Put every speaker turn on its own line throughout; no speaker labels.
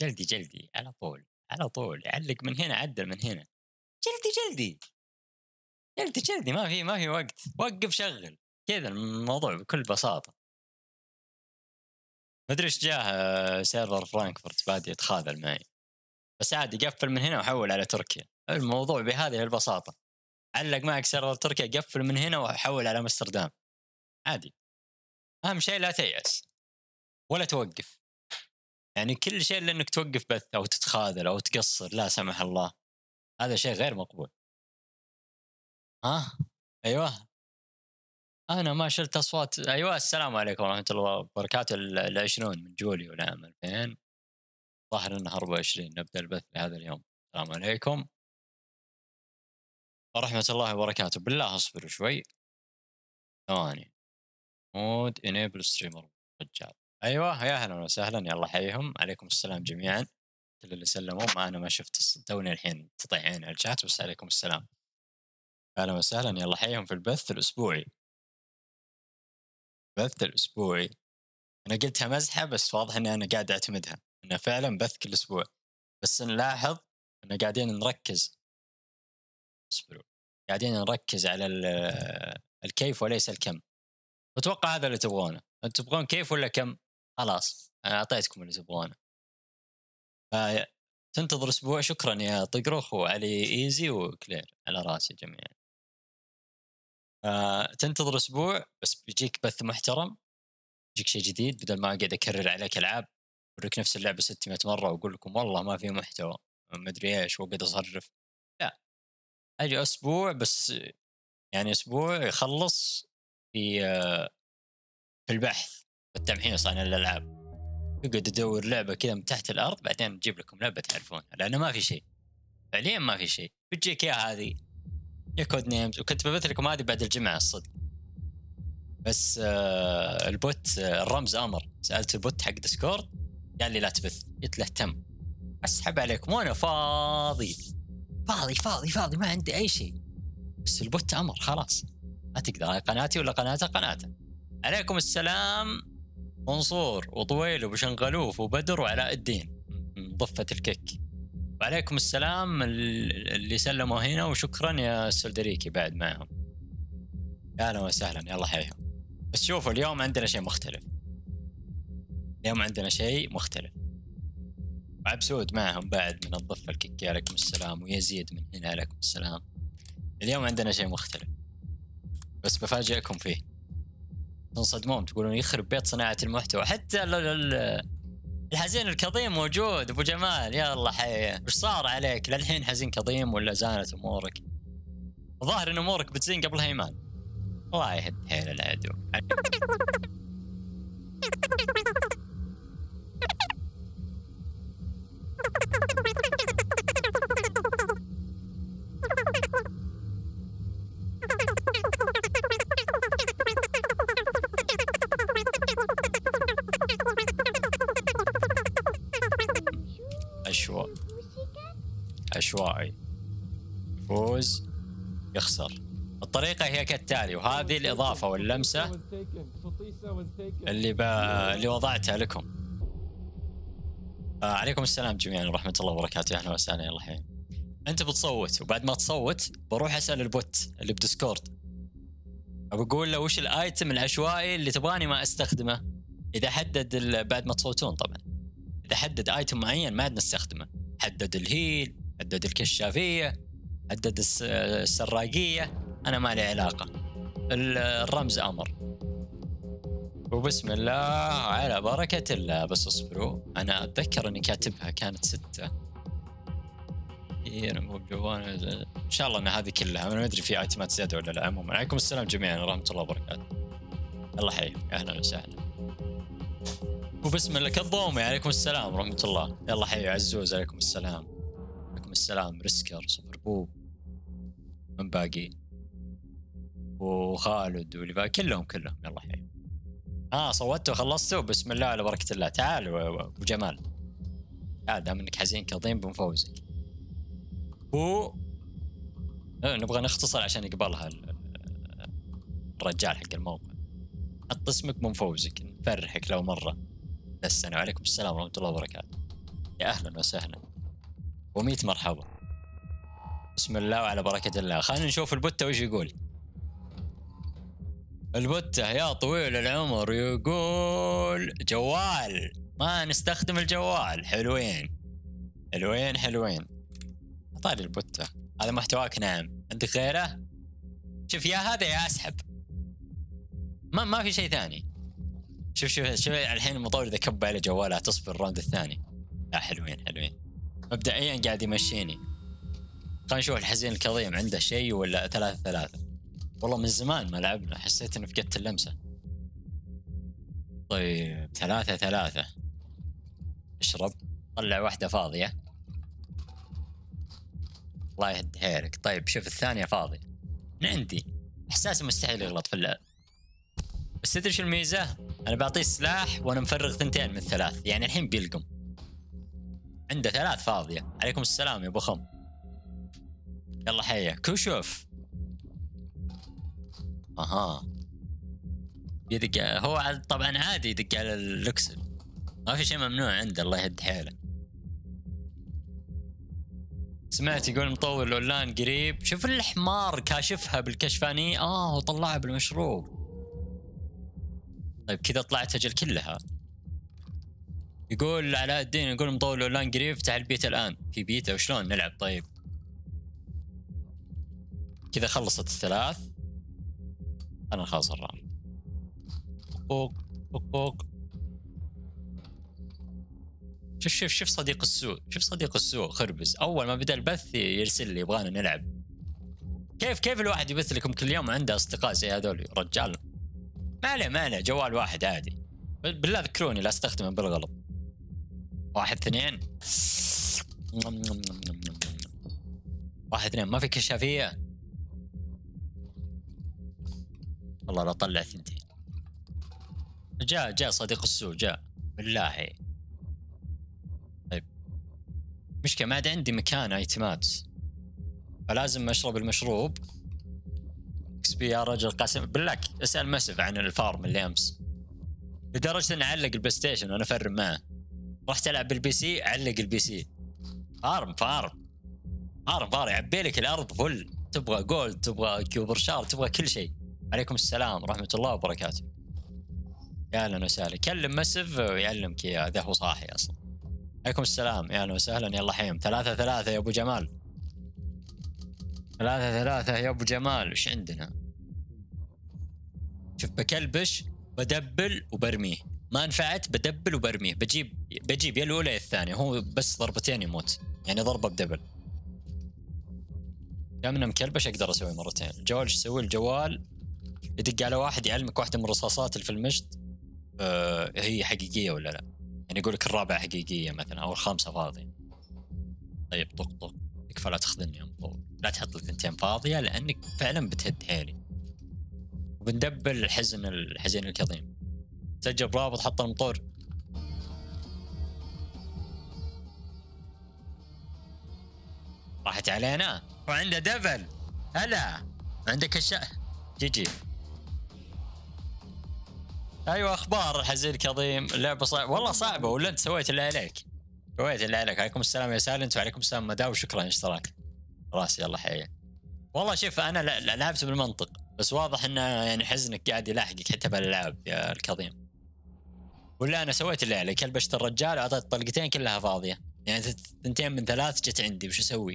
جلدي جلدي على طول على طول، علق من هنا عدل من هنا، جلدي جلدي جلدي جلدي، ما في وقت، وقف شغل كذا الموضوع بكل بساطة. ما ادري ايش جاه سيرفر فرانكفورت بادي يتخاذل معي، بس عادي قفل من هنا وحول على تركيا، الموضوع بهذه البساطة. علق معك سيرفر تركيا، قفل من هنا وحول على امستردام عادي. اهم شيء لا تيأس ولا توقف، يعني كل شيء لانك توقف بث او تتخاذل او تقصر لا سمح الله، هذا شيء غير مقبول. ايوه انا ما شلت اصوات. ايوه السلام عليكم ورحمه الله وبركاته. 20 من جوليو لعام 2000، ظاهر انه 24 نبدا البث لهذا اليوم. السلام عليكم ورحمه الله وبركاته. بالله اصبروا شوي ثواني. مود انيبل ستريمر رجال. ايوه يا اهلا وسهلا، يلا حيهم. عليكم السلام جميعا كل اللي سلموا. ما انا ما شفت توني الحين تطيع عين على الشات، بس عليكم السلام اهلا وسهلا. يلا حيهم في البث الاسبوعي. البث الاسبوعي انا قلتها مزحه، بس واضح اني انا قاعد اعتمدها انه فعلا بث كل اسبوع، بس نلاحظ ان قاعدين نركز. اصبروا، قاعدين نركز على الكيف وليس الكم. اتوقع هذا اللي تبغونه. انتم تبغون كيف ولا كم؟ خلاص انا اعطيتكم اللي تبغونه. تنتظر اسبوع. شكرا يا طقرخ وعلي ايزي وكلير، على راسي جميعا. تنتظر اسبوع بس بيجيك بث محترم، يجيك شيء جديد، بدل ما اقعد اكرر عليك العاب اوريك نفس اللعبه 600 مره واقول لكم والله ما في محتوى ما ادري ايش واقعد اصرف. لا، اجي اسبوع بس، يعني اسبوع يخلص في البحث والتمحيص عن الالعاب. تقعد تدور لعبه كذا من تحت الارض، بعدين نجيب لكم لعبه تعرفونها، لانه ما في شيء فعليا، ما في شيء. بتجيك يا هذه يا كود نيمز، وكنت ببث لكم هذه بعد الجمعه الصدق، بس البوت الرمز امر. سالت البوت حق ديسكورد قال لي لا تبث، قلت له تم، اسحب عليكم وانا فاضي فاضي فاضي فاضي ما عندي اي شيء، بس البوت امر خلاص ما تقدر. هاي قناتي ولا قناته. عليكم السلام منصور وطويل وبشنغلوف وبدر وعلاء الدين ضفة الكيك. وعليكم السلام اللي سلموا هنا، وشكرا يا سلدريكي بعد معهم. اهلا وسهلا، يلا حيهم. بس شوفوا اليوم عندنا شيء مختلف. اليوم عندنا شيء مختلف. وعبسود معهم بعد من الضفة الكيكي عليكم السلام، ويزيد من هنا عليكم السلام. اليوم عندنا شيء مختلف بس بفاجئكم فيه، تنصدمون تقولون يخرب بيت صناعة المحتوى. حتى الحزين الكظيم موجود. ابو جمال يلا حيه، وش صار عليك للحين حزين كظيم ولا زانت امورك؟ ظاهر ان امورك بتزين قبلها ايمان. الله يهد حيل العدو. عشوائي، فوز يخسر. الطريقة هي كالتالي، وهذه الإضافة واللمسة اللي وضعتها لكم. عليكم السلام جميعا ورحمة الله وبركاته، أهلا وسهلا، يلا حين. أنت بتصوت، وبعد ما تصوت بروح أسأل البوت اللي بديسكورد، بقول له وش الآيتم العشوائي اللي تبغاني ما أستخدمه. إذا حدد بعد ما تصوتون طبعا، إذا حدد آيتم معين ما عاد نستخدمه. حدد الهيل، حدد الكشافية، حدد السراقية، أنا ما لي علاقة. الرمز أمر. وبسم الله على بركة الله. بس اصبروا، أنا أتذكر أني كاتبها كانت 6. إن شاء الله أن هذه كلها. أنا ما أدري في آيتمات زيادة ولا لا. عموما عليكم السلام جميعا ورحمة الله وبركاته. الله حي، أهلا وسهلا. وبسم الله كالضومي، عليكم السلام ورحمة الله. يلا حي عزوز، عليكم السلام. عليكم السلام ريسكر، صفر بوب، من باقي، وخالد واللي كلهم يلا حي. صوتوا وخلصتوا؟ بسم الله على بركة الله. تعالوا ابو جمال، تعال دام انك حزين كظيم بنفوزك. نبغى نختصر عشان يقبلها الرجال حق الموقع. حط اسمك بنفوزك، نفرحك لو مرة. السلام عليكم السلام ورحمة الله وبركاته. يا اهلا وسهلا و100 مرحبا. بسم الله وعلى بركه الله. خلينا نشوف البتة وش يقول. البتة يا طويل العمر يقول جوال، ما نستخدم الجوال. حلوين حلوين حلوين. طالي البتة هذا محتواك. نعم عندك غيره؟ شوف يا هذا يا اسحب، ما في شيء ثاني. شوف الحين المطور اذا كب على جوالات تصبر الراوند الثاني. لا حلوين حلوين. مبدئيا قاعد يمشيني. خلينا نشوف الحزين الكظيم عنده شيء ولا 3-3. والله من زمان ما لعبنا، حسيت اني فقدت اللمسة. طيب 3-3. اشرب. طلع واحدة فاضية. الله يهد حيلك. طيب شوف الثانية فاضية. من عندي احساسي مستحيل يغلط في اللعب. بس تدري شو الميزة؟ انا بعطيه سلاح وانا مفرغ 2 من 3، يعني الحين بيلقم. عنده 3 فاضية. عليكم السلام يا ابو خم. يلا حياك وشوف. اها يدق هو طبعا عادي يدق على اللوكسل، ما في شيء ممنوع عنده. الله يهد حيله. سمعت يقول مطور الاونلاين قريب. شوف الحمار كاشفها بالكشفاني وطلعها بالمشروب. طيب كذا طلعت اجل كلها. يقول علاء الدين يقول مطور الاونلاين قريب، افتح البيتا الان. في بيتا وشلون نلعب؟ طيب كذا خلصت ال3. انا خلاص الرام. بوك. شوف صديق السوق. شوف صديق السوق خربز اول ما بدا البث يرسل لي يبغانا نلعب. كيف الواحد يبث لكم كل يوم عنده اصدقاء زي هذول؟ رجال ما عليه جوال واحد عادي. بالله ذكروني لا استخدمه بالغلط. 1-2. 1-2 ما في كشافية. والله لا طلع 2. جاء صديق السوق جاء بالله. طيب مشكلة ما عندي مكان ايتمات، فلازم اشرب المشروب. اكسبي يا رجل قسم بالله. اسال مسف عن الفارم اللي امس، لدرجه اني اعلق البلاي ستيشن وانا افرم معه. رحت العب بالبي سي، اعلق البي سي. فارم يعبي لك الارض فل. تبغى جولد، تبغى كيوبر شار، تبغى كل شيء. عليكم السلام ورحمه الله وبركاته. يا اهلا وسهلا. كلم مسف ويعلمك اياه، ذا هو صاحي اصلا. عليكم السلام يا اهلا وسهلا. يلا حيم. 3-3 يا ابو جمال. 3-3 يا ابو جمال. وش عندنا؟ شوف بكلبش بدبل وبرميه. ما نفعت بدبل وبرميه. بجيب يا الاولى يا الثانيه. هو بس ضربتين يموت، يعني ضربه بدبل. كامنا مكلبش اقدر اسوي مرتين. الجوال ايش يسوي؟ الجوال يدق على واحد يعلمك واحده من الرصاصات اللي في المشط هي حقيقيه ولا لا. يعني يقول لك الرابعه حقيقيه مثلا او الخامسه فاضيه. طيب طق يكفى لا تاخذني يا مطول. لا تحط لي 2 فاضيه لانك فعلا بتهد حيلي. وبندبل الحزين الكظيم. سجل رابط حط المطور. راحت علينا وعنده دبل. هلا عندك جي ايوه. اخبار الحزين الكظيم. اللعبه والله صعبه ولا انت سويت اللي عليك؟ عليكم السلام يا سالنت. وعليكم السلام مداو. شكرا اشتراك راسي. يلا حياك. والله شوف انا لعبت بالمنطق، بس واضح انه يعني حزنك قاعد يلاحقك حتى بالالعاب يا الكظيم. ولا انا سويت اللي علي. كلبشت الرجال واعطيت طلقتين كلها فاضيه، يعني 2 من 3 جت عندي. وش اسوي؟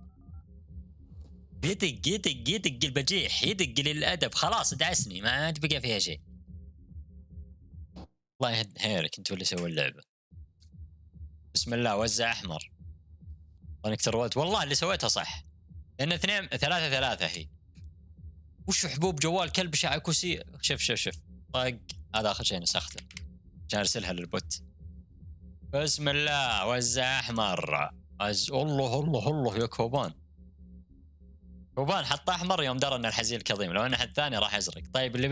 يدق البجيح، يدق للادب. خلاص دعسني ما عاد بقى فيها شيء. الله يهد حيلك انت اللي سوى اللعبه. بسم الله. وزع احمر. انك تروت والله اللي سويتها صح، لان 3-3 هي. وش حبوب جوال كلب شعكوسي. شوف طق. هذا اخر شيء نسخته عشان ارسلها للبوت. بسم الله. وزع احمر. الله يا كوبان حط احمر يوم درى ان الحزين الكظيم. لو ان حد ثاني راح ازرق. طيب اللي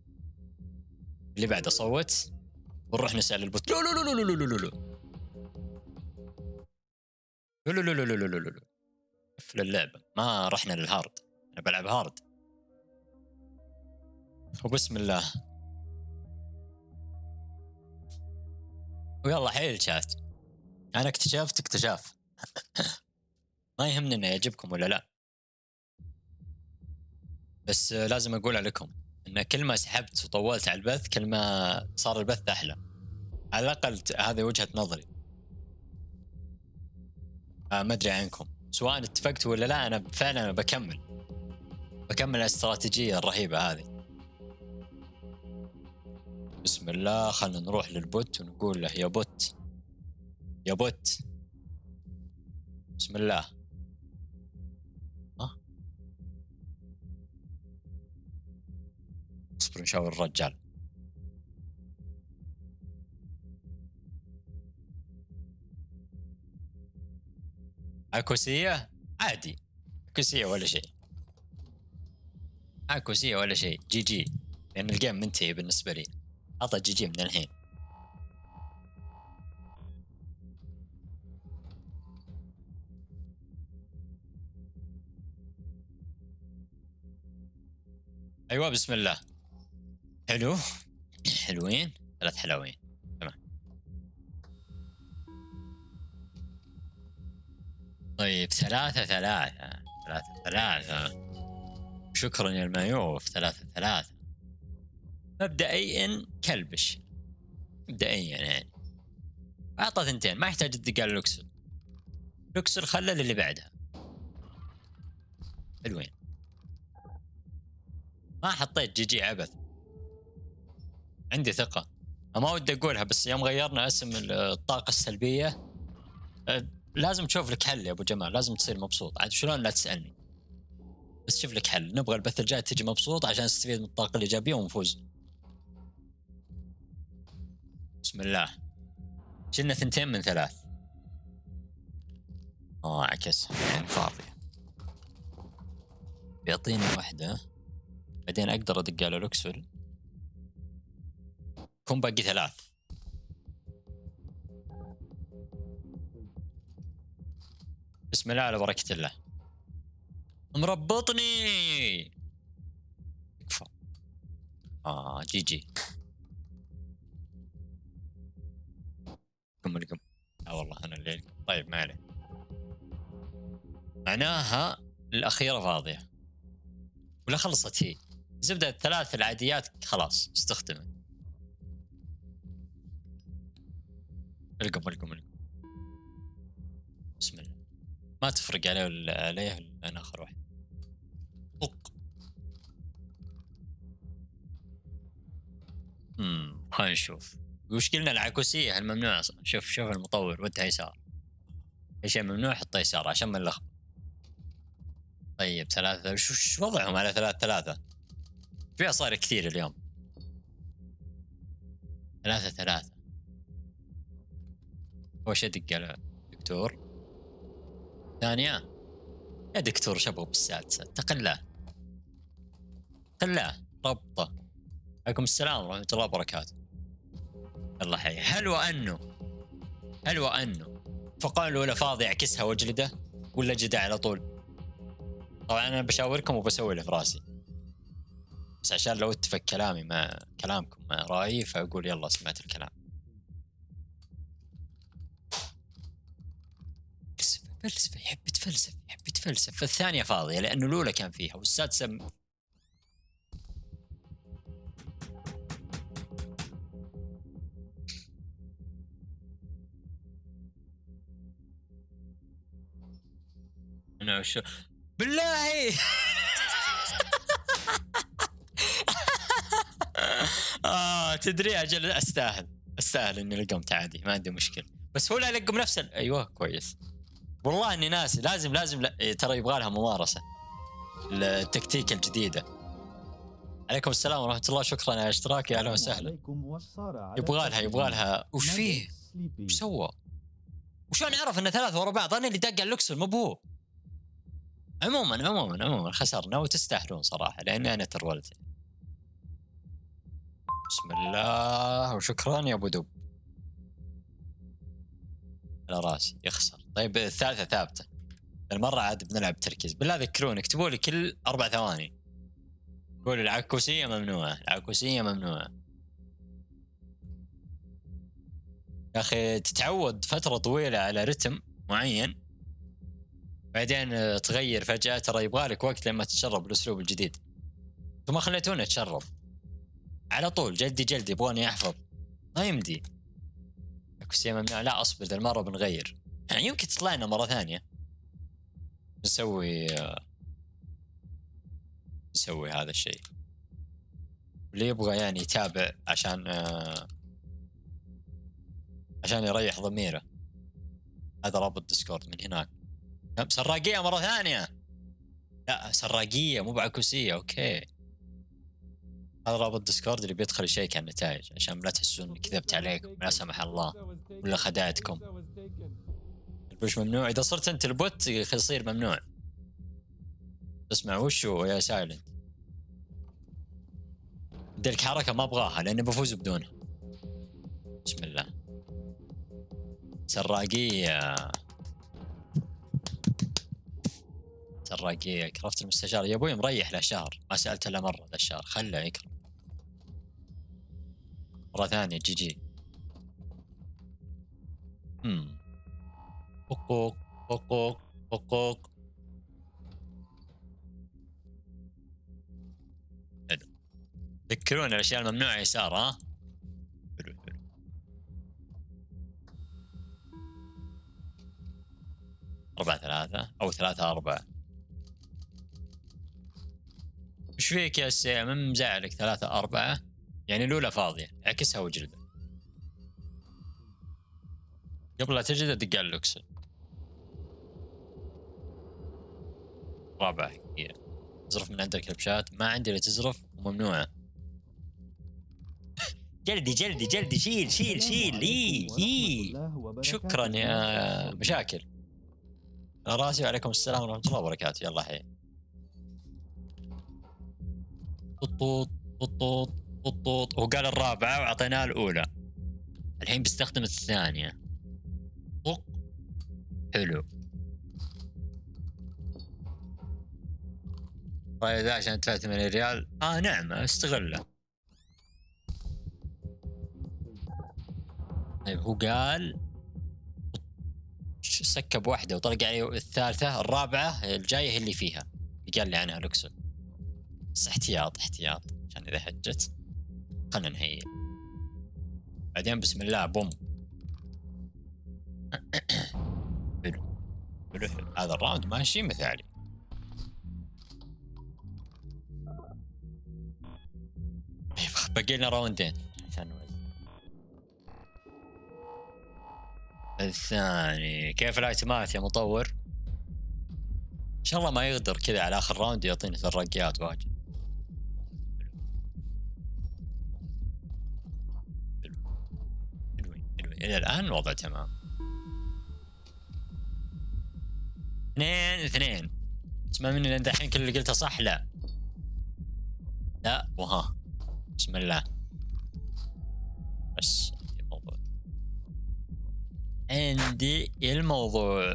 بعده صوت ونروح نسال البوت. لا قفل اللعبه. ما رحنا للهارد. انا بلعب هارد. وبسم الله. ويلا حيل شات. انا اكتشاف ما يهمني انه يعجبكم ولا لا، بس لازم اقولها لكم ان كل ما سحبت وطولت على البث كل ما صار البث احلى، على الاقل هذه وجهة نظري. ما ادري عنكم سواء اتفقتوا ولا لا، انا فعلا بكمل الاستراتيجية الرهيبة هذه. بسم الله، خلنا نروح للبوت ونقول له يا بوت يا بوت، بسم الله. اصبر نشاور الرجال. عكوسية عادي، عكوسية ولا شيء، عكوسية ولا شيء، جي جي، لأن الجيم منتهي بالنسبة لي. أعطى جي جي من الحين. أيوة بسم الله. حلو، حلوين، 3 حلوين، تمام. طيب 3-3 شكرا يا المايوف. 3-3 مبدئيا كلبش، مبدئيا يعني أعطى 2، ما يحتاج الدقال لوكسر خلى اللي بعدها. حلوين، ما حطيت جي جي عبث، عندي ثقة. ما ودي أقولها بس يوم غيرنا اسم الطاقة السلبية لازم تشوف لك حل يا أبو جمال، لازم تصير مبسوط. عاد شلون لا تسألني، بس شوف لك حل. نبغى البث الجاي تجي مبسوط عشان تستفيد من الطاقة الإيجابية ونفوز. بسم الله. شلنا 2 من 3. عكس يعني فاضية، بيعطيني 1 بعدين أقدر أدق على لوكسول، كون باقي 3. بسم الله على بركة الله. مربطني، يكفى. جي جي. قم والله أنا الليل. طيب ما عليه، معناها الأخيرة فاضية ولا خلصت هي. زبدة 3 العاديات خلاص استخدمت. القم. بسم الله، ما تفرق عليه ولا عليه، أنا آخر واحد. طق. خلينا نشوف وش قلنا. العكوسية الممنوع. شوف المطور ودها يسار، ايش ممنوع حطه يسار عشان ما نلخبط. طيب 3 شو وضعهم على 3-3 فيها صار كثير اليوم. 3-3 أول شيء دق على دكتور. ثانية يا دكتور شبه بالسادسة تقلاه ربطه. عليكم السلام ورحمة الله وبركاته. الله حي. حلوة أنه فقال ولا فاضي اعكسها واجلده ولا جدع على طول. طبعا أنا بشاوركم وبسوي اللي في راسي، بس عشان لو اتفق كلامي مع كلامكم مع رأيي فأقول يلا سمعت الكلام. فلسفة يحب يتفلسف. فالثانية فاضية لأنه الأولى كان فيها والسادسة أنا شو بالله. تدري أجل أستاهل إني لقمت عادي، ما عندي مشكلة. بس هو لا يلقم نفسه. أيوة كويس والله إني ناسي. لازم لا ترى يبغى لها ممارسة التكتيك الجديدة. عليكم السلام ورحمة الله، شكرا على اشتراكي، أهلا وسهلا. يبغى لها وش فيه؟ وش سوى؟ وشون عرف إن 3 ورا بعض؟ أنا اللي دق على اللوكسل مو بهو. عموما خسرنا وتستاهلون صراحة لأني أنا ترولت. بسم الله وشكرا يا أبو دب على راسي. يخسر. طيب 3 ثابتة المرة، عاد بنلعب تركيز. بالله ذكرون اكتبوا لي كل 4 ثواني قولوا العكوسية ممنوعة. يا اخي تتعود فتره طويله على رتم معين، بعدين تغير فجاه، ترى يبغالك وقت لما تتشرب الاسلوب الجديد. ثم خليتوني اتشرب على طول، جلدي جلدي يبغوني احفظ، ما يمدي. كوسيه ممنوع، لا اصبر ذا المره بنغير، يعني يمكن تطلعنا مره ثانيه نسوي هذا الشيء. اللي يبغى يعني يتابع عشان يريح ضميره، هذا رابط ديسكورد من هناك. سراقيه مره ثانيه، لا سراقيه مو بعكوسيه. اوكي، هذا رابط ديسكورد اللي بيدخل يشيك على النتائج عشان لا تحسون اني كذبت عليكم لا سمح الله ولا خدعتكم. البوش ممنوع، اذا صرت انت البوت يصير ممنوع. اسمع وشو يا سايلنت، بدي لك حركه ما ابغاها لاني بفوز بدونها. بسم الله. سراقيه سراقيه، كرفت المستشار يا ابوي مريح له شهر، ما سالته الا مره ذا الشهر، خله يكرم مره ثانيه. جي جي. حقوق حقوق حقوق. حلو، ذكروني الاشياء الممنوعه يسار. ها حلو حلو. 4-3 او 3-4. وش فيك يا سي من مزعلك 3-4؟ يعني الاولى فاضيه، اعكسها وجلده قبل لا تجلد. دق على اللوكسل. رابعه هي تزرف من عندك كلبشات، ما عندي اللي تزرف وممنوعه. جلدي جلدي جلدي، شيل شيل شيل. لي شكرا يا مشاكل. انا راسي، وعليكم السلام ورحمه الله وبركاته. يلا حي. طوط طوط طوط. هو قال الرابعه واعطيناه الاولى، الحين بيستخدم الثانيه. طق. حلو. طيب ذا عشان ادفع 8 ريال. نعم استغله. طيب هو قال سكب واحده وطلق عليه الثالثه، الرابعه الجايه هي اللي فيها اللي قال لي عنها لوكسل. بس احتياط احتياط عشان اذا حجت. خلنا نهيئ بعدين. بسم الله بوم. حلو حلو حلو. هذا الراوند ماشي مثالي. باقي لنا راوندين عشان نوزن. الثاني كيف الايتمات يا مطور؟ ان شاء الله ما يقدر كذا على اخر راوند يعطيني ترقيات واجد. حلوين حلوين الى الان الوضع تمام. 2-2. اسمع مني لان دحين كل اللي قلته صح. لا لا وها. بسم الله. بس عندي الموضوع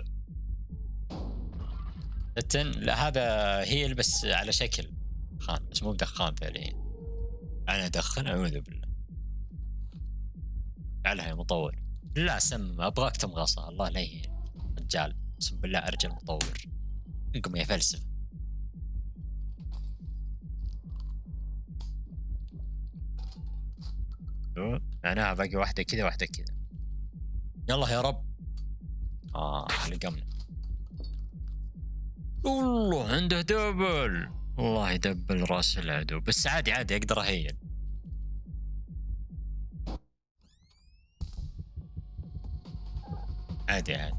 لا هذا هيل بس على شكل خان، بس مو بدخان فعليا. انا ادخن اعوذ بالله. علها يا مطور. لا سم ابغاك تمغصها الله لا يهين رجال. بسم بالله ارجل مطور انكم يا فلسفه. معناها باقي واحده كذا واحده كذا. يلا يا رب. لقمنا. والله عنده دبل. الله يدبل راس العدو. بس عادي عادي اقدر اهيل. عادي عادي.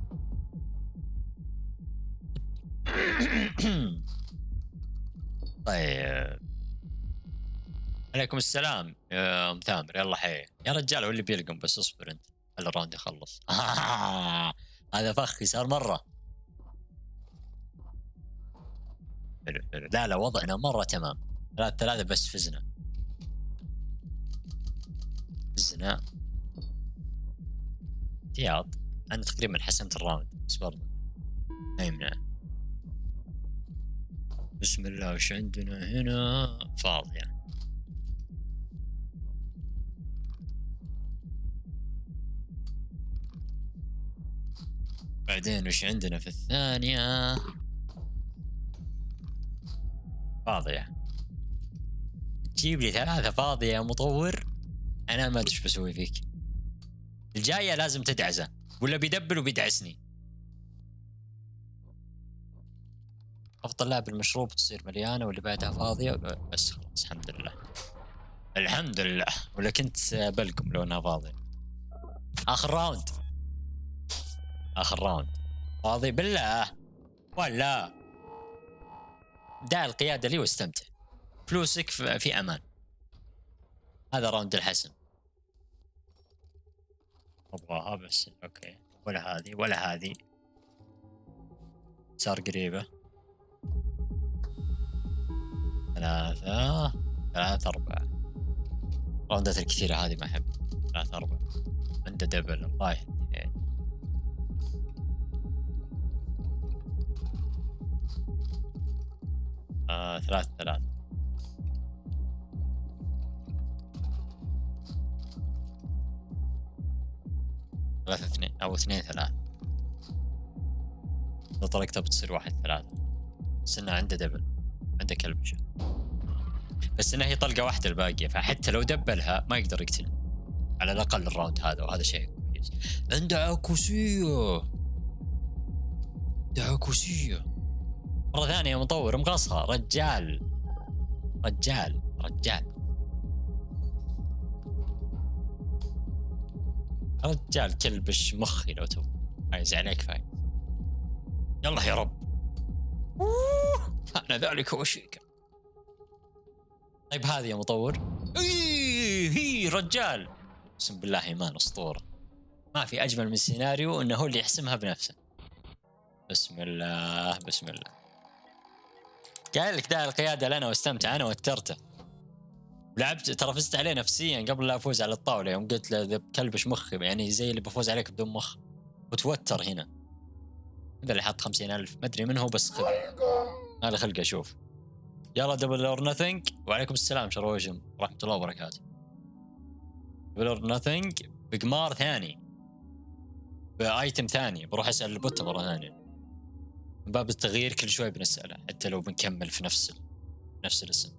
طيب عليكم السلام يا مثامر. يلا حي يا رجال. واللي بيلقم بس اصبر انت على الراوند يخلص. هذا فخ صار مره حلو حلو. لا وضعنا مره تمام. 3-3 بس فزنا احتياط. انا تقريبا حسمت الراوند بس برضه ما يمنع. بسم الله. وش عندنا هنا؟ فاضيه. بعدين وش عندنا في الثانية؟ فاضية. تجيب لي 3 فاضية يا مطور، أنا ما أدري إيش بسوي فيك. الجاية لازم تدعسه ولا بيدبل وبيدعسني. أفضل لاعب المشروب تصير مليانة واللي بعدها فاضية، بس خلاص الحمد لله. الحمد لله، ولا كنت بلكم لو أنها فاضية. آخر راوند، آخر راوند فاضي بالله ولا؟ دع القيادة لي واستمتع، فلوسك في أمان. هذا راوند الحسم. أبغاها بس أوكي، ولا هذه ولا هذه. صار قريبة. 3 3 4. راوندات الكثيرة هذه ما أحب. 3 4 عنده دبل الله يهديه. 3 3. 3 2 أو 2 3. إذا طلقتها بتصير 1 3. بس إنه عنده دبل، عنده كلبشة، بس إنها هي طلقة واحدة الباقية، فحتى لو دبلها ما يقدر يقتلني على الأقل الراوند هذا، وهذا شيء كويس. عنده عكوسية، عنده عكوسية. مرة ثانية مطور مقصها. رجال رجال رجال رجال كلبش مخي لو تو عايز عليك فايز. يلا يا رب. أنا ذلك هو الشيك. طيب هذه يا مطور. هي رجال، بسم بالله ايمان اسطوره. ما في اجمل من السيناريو انه هو اللي يحسمها بنفسه. بسم الله بسم الله. قال لك داعي القياده لنا واستمتع، انا وترته لعبت، ترى فزت عليه نفسيا قبل لا افوز على الطاوله، يوم قلت له كلبش مخي يعني زي اللي بفوز عليك بدون مخ، وتوتر هنا. هذا اللي حط 50,000 ما ادري من هو، بس خذ هذا خلقه. اشوف يلا دبل اور نثينج. وعليكم السلام شروجم ورحمه الله وبركاته. دبل اور نثينج بقمار ثاني، بايتم ثاني، بروح اسال البوت مره ثانيه من باب التغيير. كل شوي بنساله حتى لو بنكمل في نفس الاسم.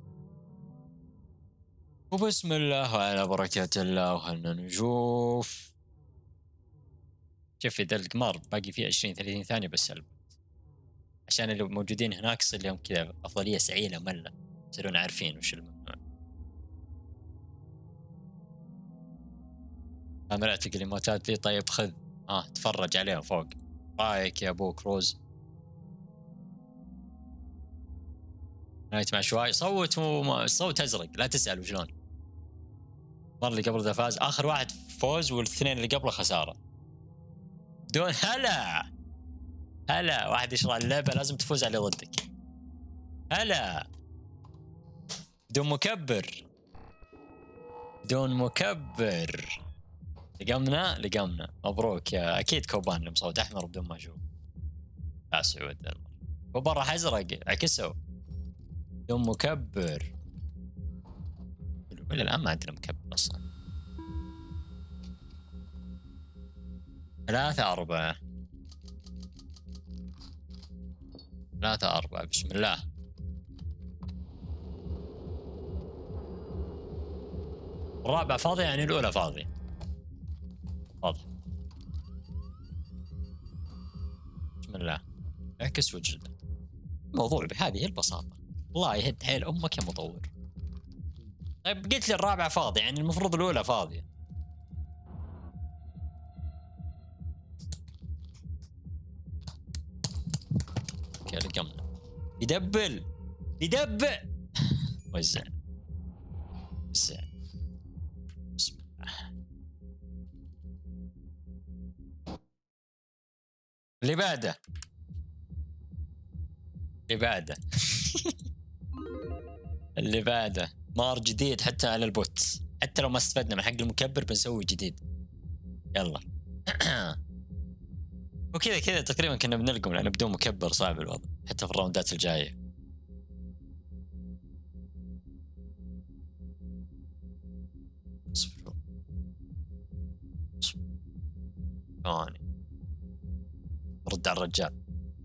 وبسم الله وعلى بركة الله وخلنا نشوف. شوف اذا القمار باقي فيه 20-30 ثانيه بس البوت، عشان اللي موجودين هناك يصير لهم كذا افضليه سعيده مله، يصيرون عارفين وش الممنوع. انا اعتقد الايموتات ذي. طيب خذ تفرج عليها فوق. رايك يا ابوك روز؟ نايت مع شوي صوت صوت ازرق، لا تسال وشلون. المره اللي قبل ذا فاز، اخر واحد فوز والاثنين اللي قبله خساره. دون هلا واحد يشرح اللعبه لازم تفوز عليه ضدك. هلا بدون مكبر، بدون مكبر. لقمنا مبروك يا اكيد كوبان اللي مصوت احمر بدون ما اشوف. لا سعود كوبان راح ازرق عكسوا. بدون مكبر. ولا الان ما عندنا مكبر اصلا. 3 4. 3 4 بسم الله. الرابعة فاضية يعني الأولى فاضية. واضح. بسم الله. اعكس وجهك. الموضوع بهذه البساطة. الله يهد حيل أمك يا مطور. طيب قلت لي الرابعة فاضية يعني المفروض الأولى فاضية. اوكي لقمنا. يدبل وزع. بسم الله. اللي بعده اللي بعده مار جديد حتى على البوت، حتى لو ما استفدنا من حق المكبر بنسوي جديد. يلا. وكذا تقريبا كنا بنلقم لأنه بدون مكبر صعب الوضع حتى في الراوندات الجاية. ثاني رد على الرجال.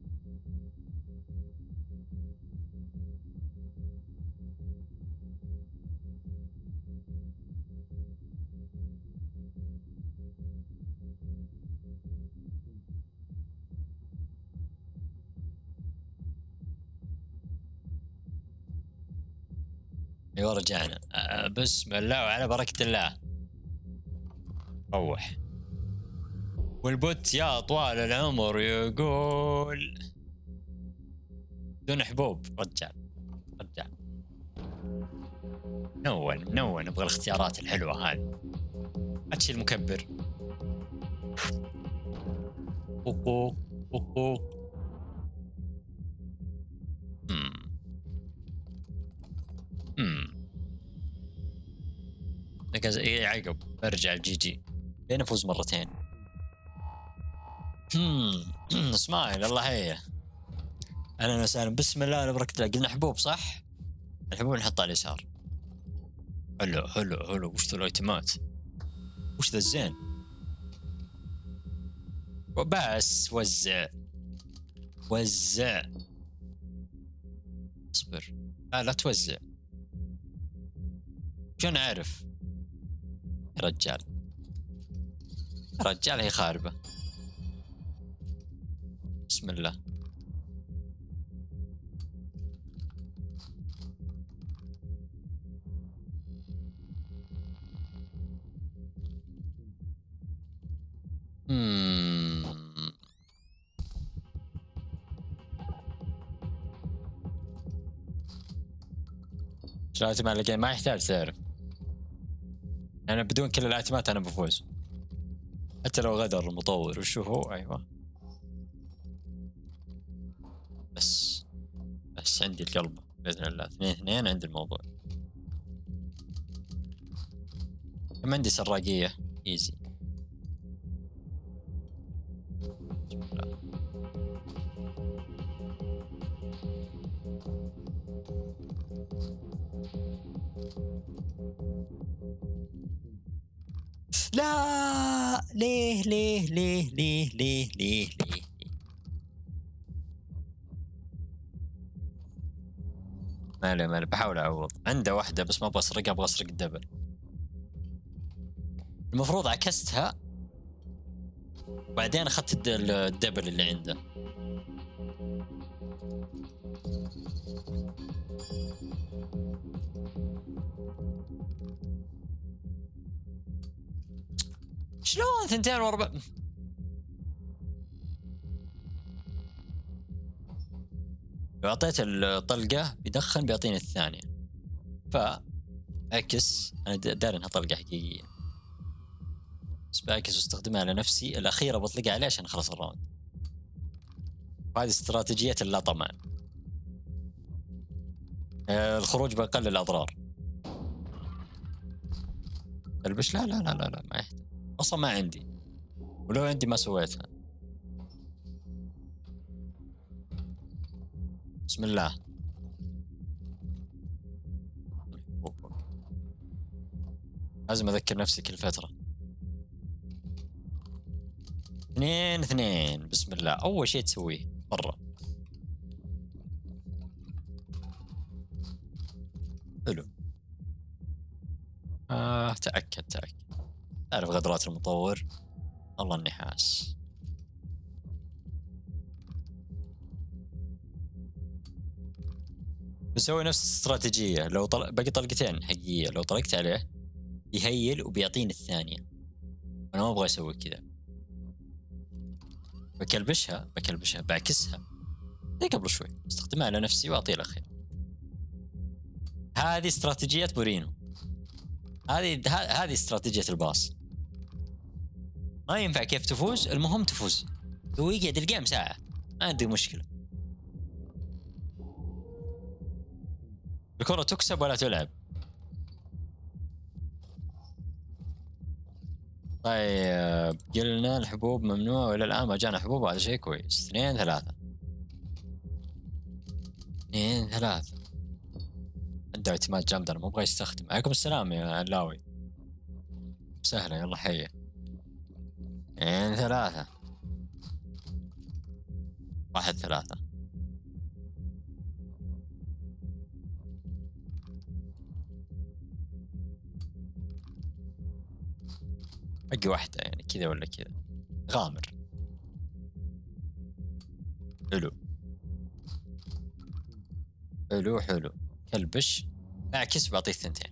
ايوه رجعنا. بسم الله وعلى بركة الله. روح. والبوت يا طوال العمر يقول دون حبوب. رجال منون ابغى الاختيارات الحلوة هذه. اتشي المكبر. حقوق. عقب برجع الجي بين افوز مرتين. اسماعيل الله هي. انا وسهلا. بسم الله انا بركت الله. قلنا حبوب صح؟ الحبوب نحطها على اليسار. حلو. وش ذا الايتمات؟ وش ذا الزين؟ وبس وزع. اصبر. لا توزع. شلون اعرف؟ يا رجال هي خاربة. بسم الله. لازم على ما يحتاج تعرف. أنا بدون كل الآتمات أنا بفوز حتى لو غدر المطور. وشو هو؟ أيوة بس عندي القلب بإذن الله. 2-2 عندي الموضوع. كم عندي سراقية إيزي. لا ليه ما بحاول أعوض. عنده واحدة بس ما بسرقها. أبغى أسرق الدبل. المفروض عكستها وبعدين أخذت الدبل اللي عنده. شلون 2 و4؟ لو أعطيت الطلقة بيدخن بيعطيني الثانية. فأعكس. أنا داري إنها طلقة حقيقية بس بعكس واستخدمها على نفسي. الأخيرة بطلقها عليه عشان أخلص الراوند. وهذه استراتيجية اللا طمع. الخروج بقلل الأضرار. البش لا ما يحتاج أصلا. ما عندي. ولو عندي ما سويتها. بسم الله. لازم أذكر نفسي كل فترة. 2-2. بسم الله. أول شيء تسويه مرة حلو. تأكد. تعرف غدرات المطور الله النحاس. بسوي نفس الاستراتيجية. لو باقي طلقتين حقيقية لو طلقت عليه يهيل وبيعطيني الثانية. أنا ما أبغى أسوي كذا. بكلبشها بعكسها زي قبل شوي. استخدمها على نفسي وأعطيه الأخير. هذه استراتيجية بورينو. هذه استراتيجية الباص. ما ينفع كيف تفوز. المهم تفوز. هو يقعد الجيم ساعة ما عندي مشكلة. الكرة تكسب ولا تلعب. طيب قلنا الحبوب ممنوع وإلى الآن ما جانا حبوب. هذا شيء كويس. 2-3 عنده اعتماد جامد. أنا ما أبغى يستخدم. عليكم السلام يا علاوي. سهلة يلا حية. 2-3 1-3. باقي واحدة يعني كذا ولا كذا. غامر. حلو حلو حلو. كلبش اعكس بعطيه 2.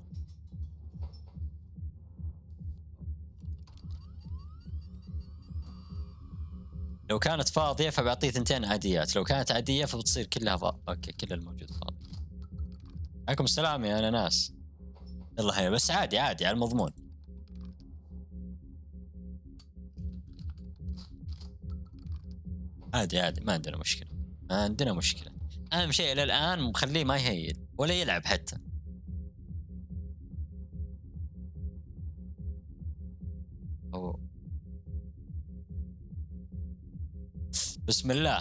لو كانت فاضية فبعطيه 2 عاديات، لو كانت عادية فبتصير كلها اوكي كل الموجود فاضي. عليكم السلام يا ناس. يلا هيا بس عادي عادي على المضمون. عادي عادي ما عندنا مشكلة، ما عندنا مشكلة. أهم شيء إلى الآن مخليه ما يهيل ولا يلعب حتى. أوه. بسم الله.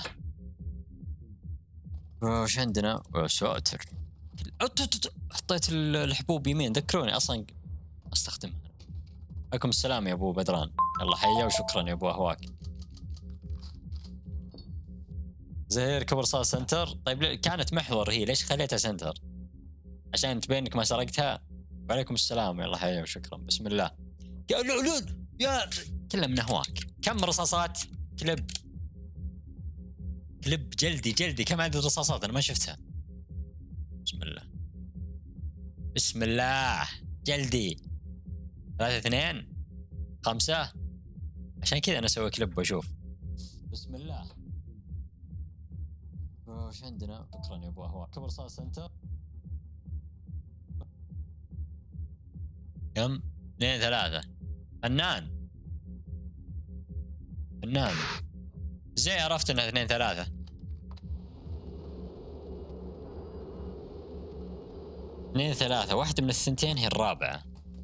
وش عندنا؟ ساتر. حطيت الحبوب يمين، ذكروني أصلا أستخدمها. عليكم السلام يا أبو بدران. يلا حيا وشكرا يا أبو أهواك. زهير كبر صار سنتر. طيب كانت محور هي، ليش خليتها سنتر؟ عشان تبين انك ما سرقتها. وعليكم السلام. يلا حيا وشكرا. بسم الله. يا العلول يا كله من هواك. كم رصاصات؟ كلب جلدي كم عدد الرصاصات؟ انا ما شفتها. بسم الله بسم الله. جلدي 3-2 5. عشان كذا انا اسوي كلب واشوف. بسم الله. وش عندنا؟ شكرا يا ابو هواك. كبر صار سنتر. كم؟ 2-3. فنان زي عرفت انها 2-3. 2-3. واحدة من الثنتين هي الرابعة.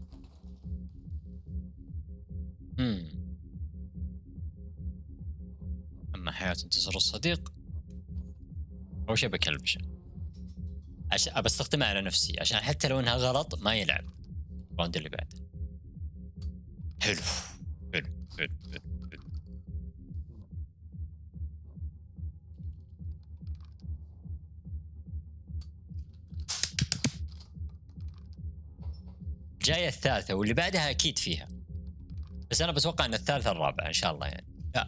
اما حياة تنتصر الصديق. اول شيء بكلبشه عشان ابى استخدمها على نفسي، عشان حتى لو انها غلط ما يلعب الراوند اللي بعده. حلو. جاية الثالثة واللي بعدها أكيد فيها، بس أنا بتوقع أن الثالثة الرابعة إن شاء الله يعني. لا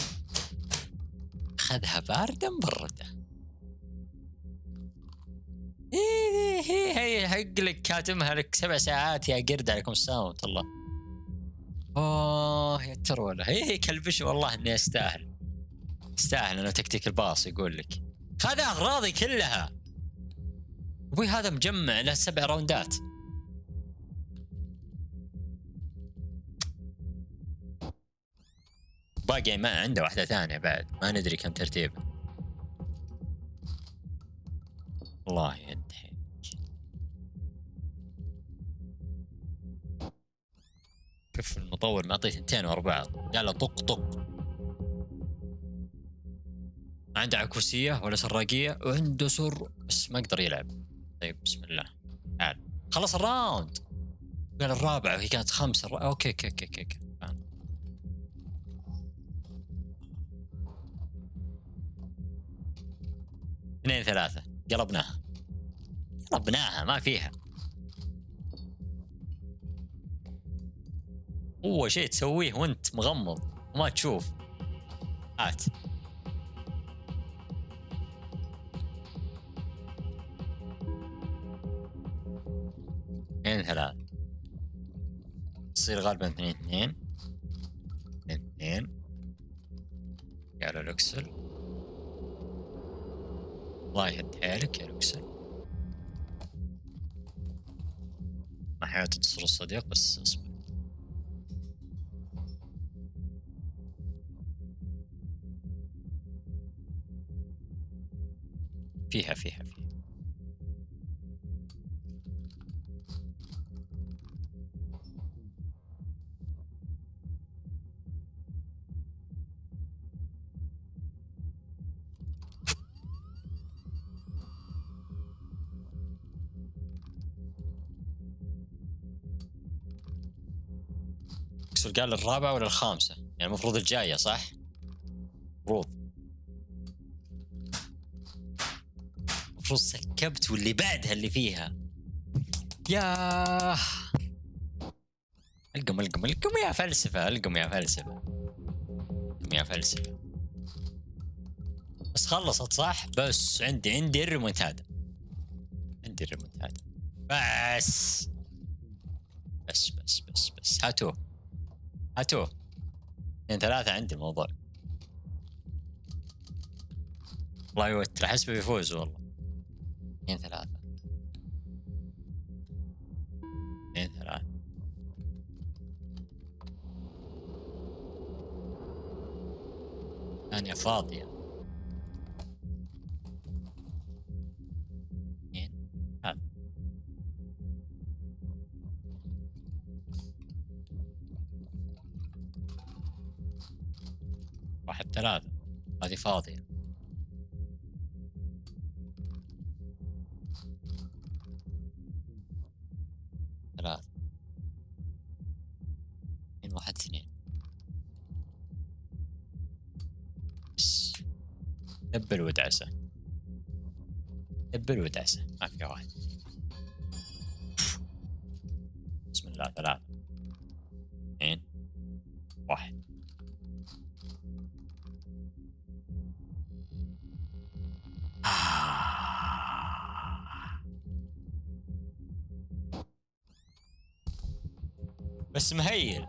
خذها باردة مبردة. هي حق لك كاتمها لك 7 ساعات يا قرد. عليكم السلام ورحمة الله. أوه يا ترولة. هي كلبش والله إني أستاهل أنا تكتيك الباص يقول لك. خذ أغراضي كلها. أبوي هذا مجمع له 7 راوندات. باقي ما عنده واحدة ثانية بعد، ما ندري كم ترتيب. الله ينتهي. شوف المطور معطيه 2 ورا بعض، قال له طق. ما عنده عكوسية ولا سراقية، وعنده سر بس ما يقدر يلعب. طيب بسم الله. تعال خلص الراوند. قال الرابعة وهي كانت 5. اوكي. 2-3 قلبناها ما فيها. هو شيء تسويه وانت مغمض وما تشوف. هات. ثلاث تصير غالبا 2-2. قالوا لوكسل. الله يهدي حيلك يا لوكسل. ما حياته تصير الصديق بس اصبر. فيها قال الرابعة ولا الخامسة؟ يعني المفروض الجاية صح؟ المفروض المفروض سكبت واللي بعدها اللي فيها. يا القم يا فلسفة، القم يا فلسفة، القم يا فلسفة. بس خلصت صح. بس عندي الريمونتادا، عندي الريمونتادا. بس هاتوه 2-3 عندي الموضوع. الله يوتر، احس بيفوز والله. 2-3 ثانية فاضية. 2-3 1-3 هذه فاضية. 3 1-2. بس دبل ودعسة ما في واحد. بسم الله. 3 2 1. بس مهيل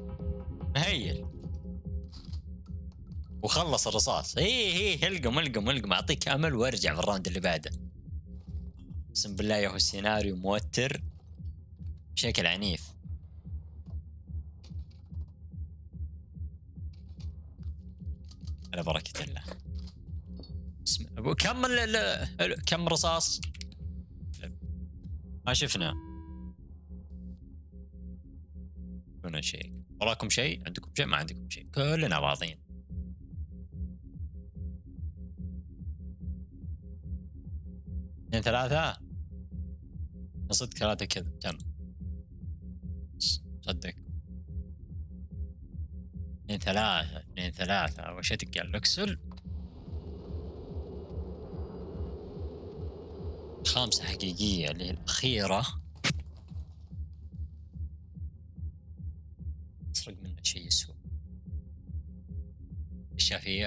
وخلص الرصاص. هي القم اعطيك امل وارجع في الراوند اللي بعده. اقسم بالله يا هو السيناريو موتر بشكل عنيف. على بركة الله. كم رصاص ما شفنا شيء. وراكم شيء؟ عندكم شيء؟ ما عندكم شيء، كلنا باضين. 2-3 صدق 3 كذا تم. صدق 2-3 وش ادق الاكسل. 5 حقيقية اللي هي الأخيرة. أسرق منه شيء يسوى. الشافية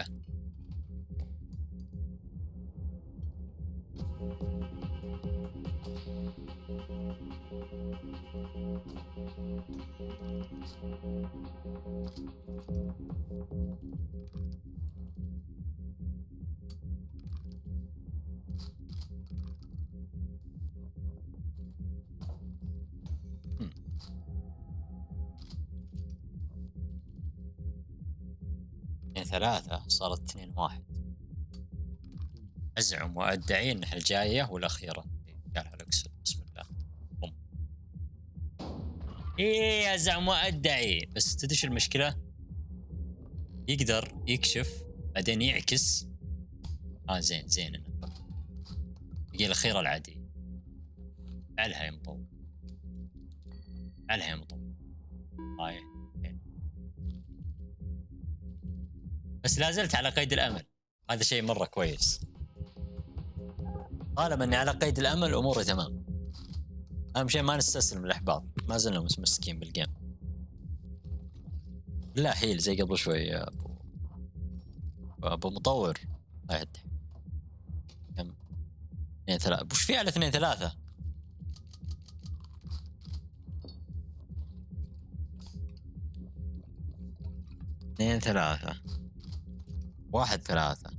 من 3 صارت 2-1. أزعم وأدعي أنها الجاية والأخيرة. قالها الأكسل. بسم الله. أزعم وأدعي. بس تدش المشكلة يقدر يكشف بعدين يعكس. زين أنا هي الأخيرة العادية. علها يا مطور. بس لا زلت على قيد الأمل. هذا شيء مرة كويس. طالما أني على قيد الأمل أموري تمام. أهم شيء ما نستسلم للإحباط. ما زلنا متمسكين بالجيم. لا حيل زي قبل شوي يا أبو مطور. لا يهدح. كم 2-3 وش في على 2-3. 2-3 1-3.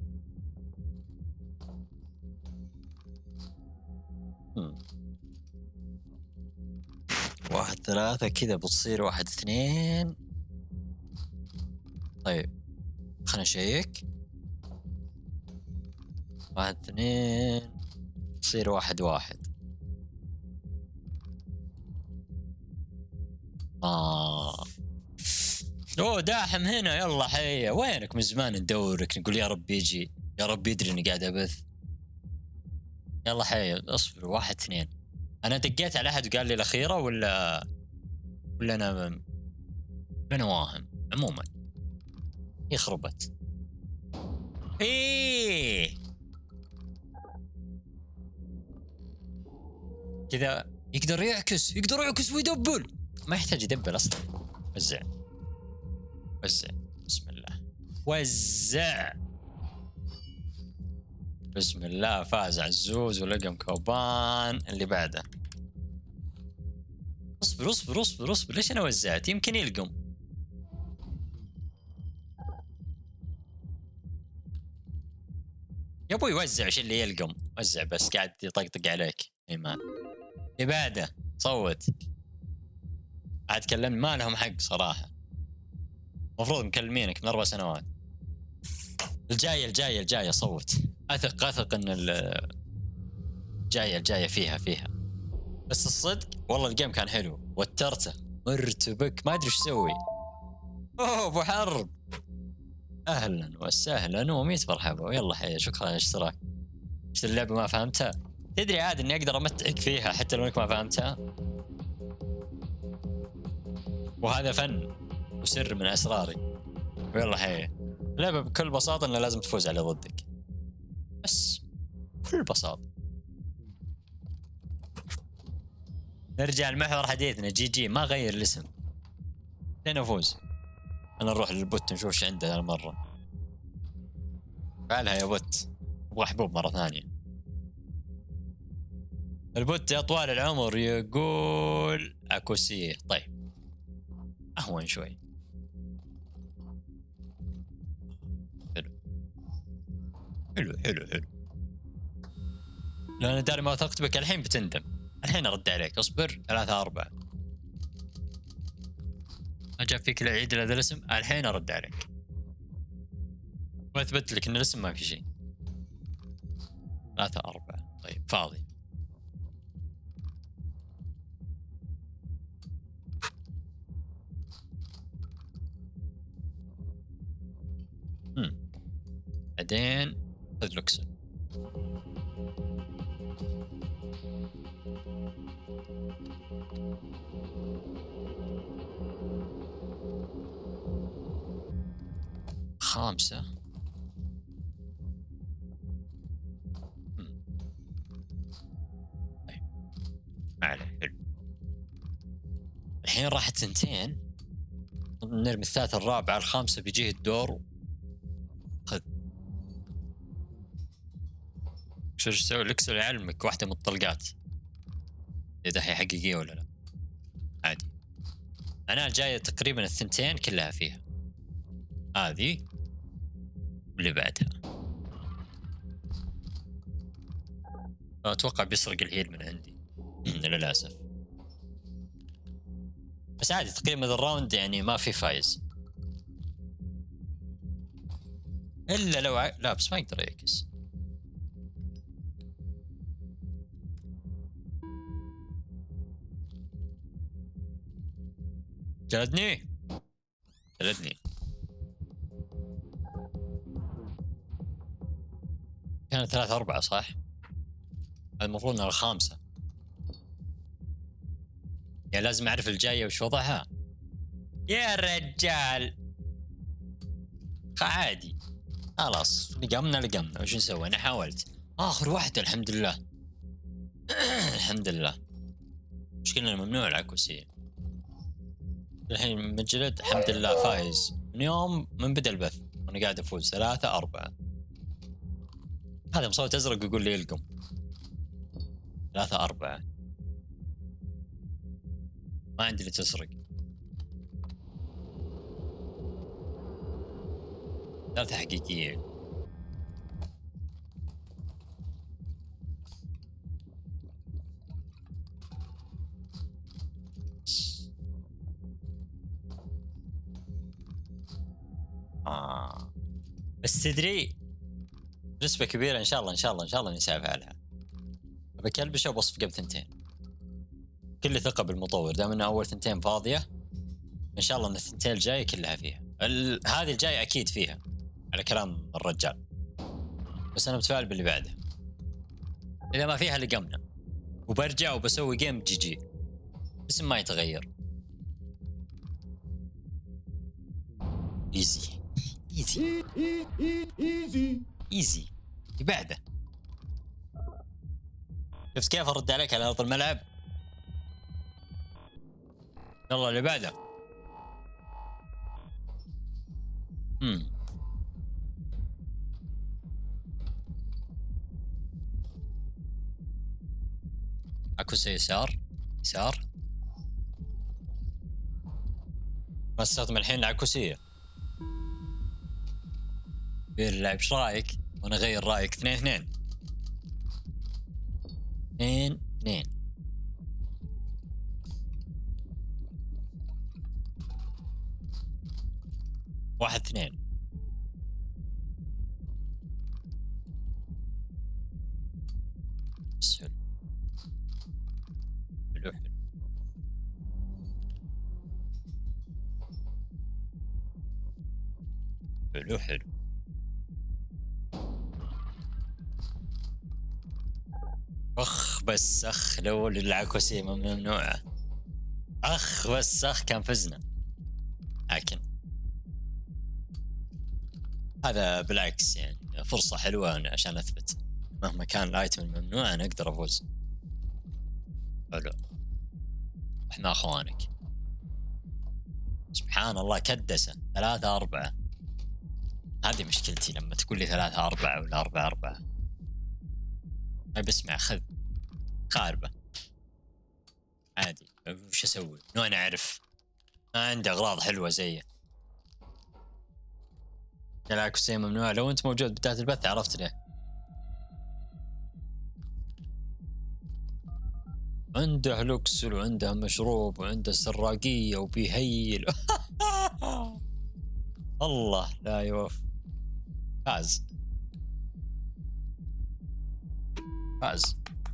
1-3 كذا بتصير 1-2. طيب خلنا نشيك. 1-2 تصير 1-1. اوه داحم هنا. يلا حيا وينك؟ من زمان ندورك نقول يا رب يجي، يا رب يدري اني قاعد ابث. يلا حيا اصبر. 1-2. انا دقيت على احد وقال لي الاخيره ولا انا واهم. عموما يخربت. كذا يقدر يعكس ويدبل. ما يحتاج يدبل اصلا. وزع بسم الله. وزع بسم الله. فاز عزوز ولقم كوبان. اللي بعده. اصبر. ليش انا وزعت؟ يمكن يلقم. يا ابوي وزع. ايش اللي يلقم؟ وزع بس. قاعد يطقطق عليك ايمان. اللي بعده. صوت. عاد تكلم. ما لهم حق صراحه. مفروض مكلمينك من 4 سنوات. الجاية صوت. أثق إن الجاية فيها. بس الصدق والله الجيم كان حلو. وترته مرتبك ما أدري إيش سوي. أوه أبو حرب. أهلا وسهلا و100 مرحبا ويلا حيا. شكرا على الاشتراك. إيش اللعبة ما فهمتها؟ تدري عاد إني أقدر أمتعك فيها حتى لو إنك ما فهمتها. وهذا فن وسر من أسراري. ويلا حيا. اللعبة بكل بساطة إنه لازم تفوز على ضدك. بس بكل بساطة. نرجع لمحور حديثنا. جي ما غير الاسم لين افوز. انا نروح للبوت نشوف ايش عنده هالمرة. فعلها يا بوت. ابغى حبوب مرة ثانية. البوت يا طوال العمر يقول اكوسيه. طيب اهون شوي. حلو. لا انا داري ما وثقت بك. الحين بتندم. الحين ارد عليك. اصبر. 3-4. ما جاب فيك العيد لهذا الاسم. الحين ارد عليك واثبت لك ان الاسم ما في شيء. 3-4. طيب فاضي. بعدين خذ لوكسن. خامسة. طيب ما عليه. حلو. الحين راحت 2. نرمي 3 الرابعة 5 بيجيه الدور. خذ. شو تسوي؟ الاكسل يعلمك واحدة من الطلقات اذا هي حقيقية ولا لا. عادي. انا الجاية تقريبا 2 كلها فيها. هذه واللي بعدها. اتوقع بيسرق الهيل من عندي للاسف. بس عادي تقريبا الراوند يعني ما في فايز الا لو لا بس ما يقدر يعكس. جلدني. كانت 3-4 صح؟ المفروض انها 5. يعني لازم اعرف الجاية وش وضعها. يا رجال عادي خلاص. لقمنا وش نسوي؟ انا حاولت اخر واحدة الحمد لله. الحمد لله. مشكلة ممنوع العكوسية. الحين مجلد الحمد لله فايز من يوم من بدأ البث وانا قاعد افوز. 3-4. هذا مصوت ازرق يقول لي يلقم. 3-4. ما عندي اللي تسرق. 3 حقيقية. بس تدري نسبة كبيرة ان شاء الله نسافع لها. بكلبش وبصف قبل 2. كل ثقة بالمطور دام انه اول 2 فاضية. ان شاء الله ان 2 الجاية كلها فيها. هذه الجاية اكيد فيها على كلام الرجال. بس انا متفائل باللي بعده. اذا ما فيها لقمنا وبرجع وبسوي جيم جي. اسم ما يتغير. ايزي اللي بعده. شفت كيف ارد عليك على ارض الملعب؟ يلا اللي بعده. عكوسة يسار يسار. بستخدم الحين العكوسية. غير اللعب، ايش رايك؟ وانا اغير رايك. 2-2 2-2. واحد 2. حلو حلو حلو حلو. اخ بس اخ لو العكوسية ممنوعة. اخ بس اخ كان فزنا. لكن هذا بالعكس يعني فرصة حلوة عشان اثبت مهما كان الايتم الممنوع انا اقدر افوز. حلو. احنا اخوانك. سبحان الله كدسة 3-4. هذه مشكلتي لما تقول لي 3-4 ولا 4-4. طيب اسمع خذ خاربة عادي. وش اسوي؟ من وين اعرف؟ ما عندي اغراض حلوة زيه. العكوسية ممنوعة. لو انت موجود بداية البث عرفت ليه. عنده لوكسل وعنده مشروب وعنده سراقية وبيهيل. الله لا يوف. فاز فاز.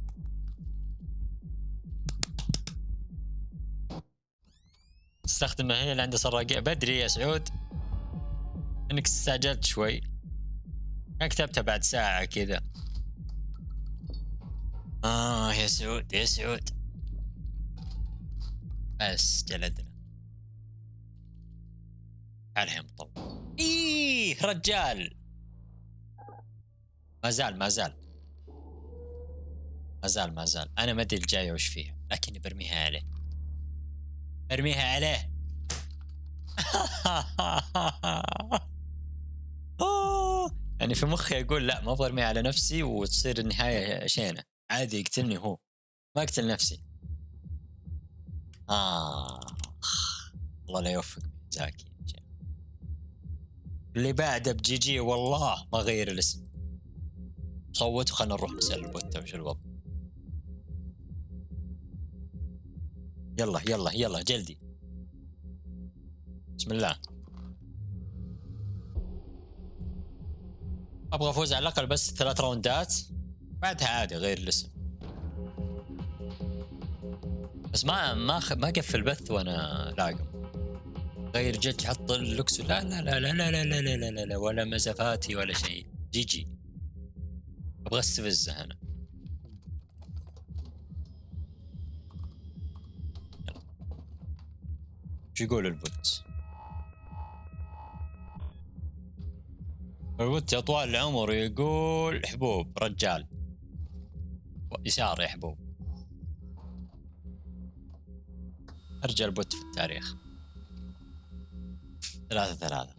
استخدم هي اللي عنده سراقية بدري يا سعود. انك استعجلت شوي. كتبتها بعد ساعة كذا. يا سعود يا سعود. بس جلدنا. عليهم مطول. رجال. ما زال انا ما ادري الجايه وش فيها لكني برميها عليه. يعني في مخي اقول لا ما ابغى ارميها على نفسي وتصير النهايه شينه. عادي يقتلني هو ما اقتل نفسي. الله لا يوفق زاكي. اللي بعده بجي جي والله ما غير الاسم. صوت وخلنا نروح نسأل البوت وش الوضع. يلا جلدي. بسم الله. ابغى افوز على الاقل بس 3 راوندات بعدها عادي غير الاسم. بس ما قفل البث وانا لاقم. غير جد حط اللوكس. لا لا لا لا لا لا لا لا لا لا ولا مسافاتي ولا شيء. جي ابغى استفزه انا. شو يقول البوت؟ البوت يا طوال العمر يقول حبوب رجال. يسار يا حبوب. ارجع البوت في التاريخ. 3-3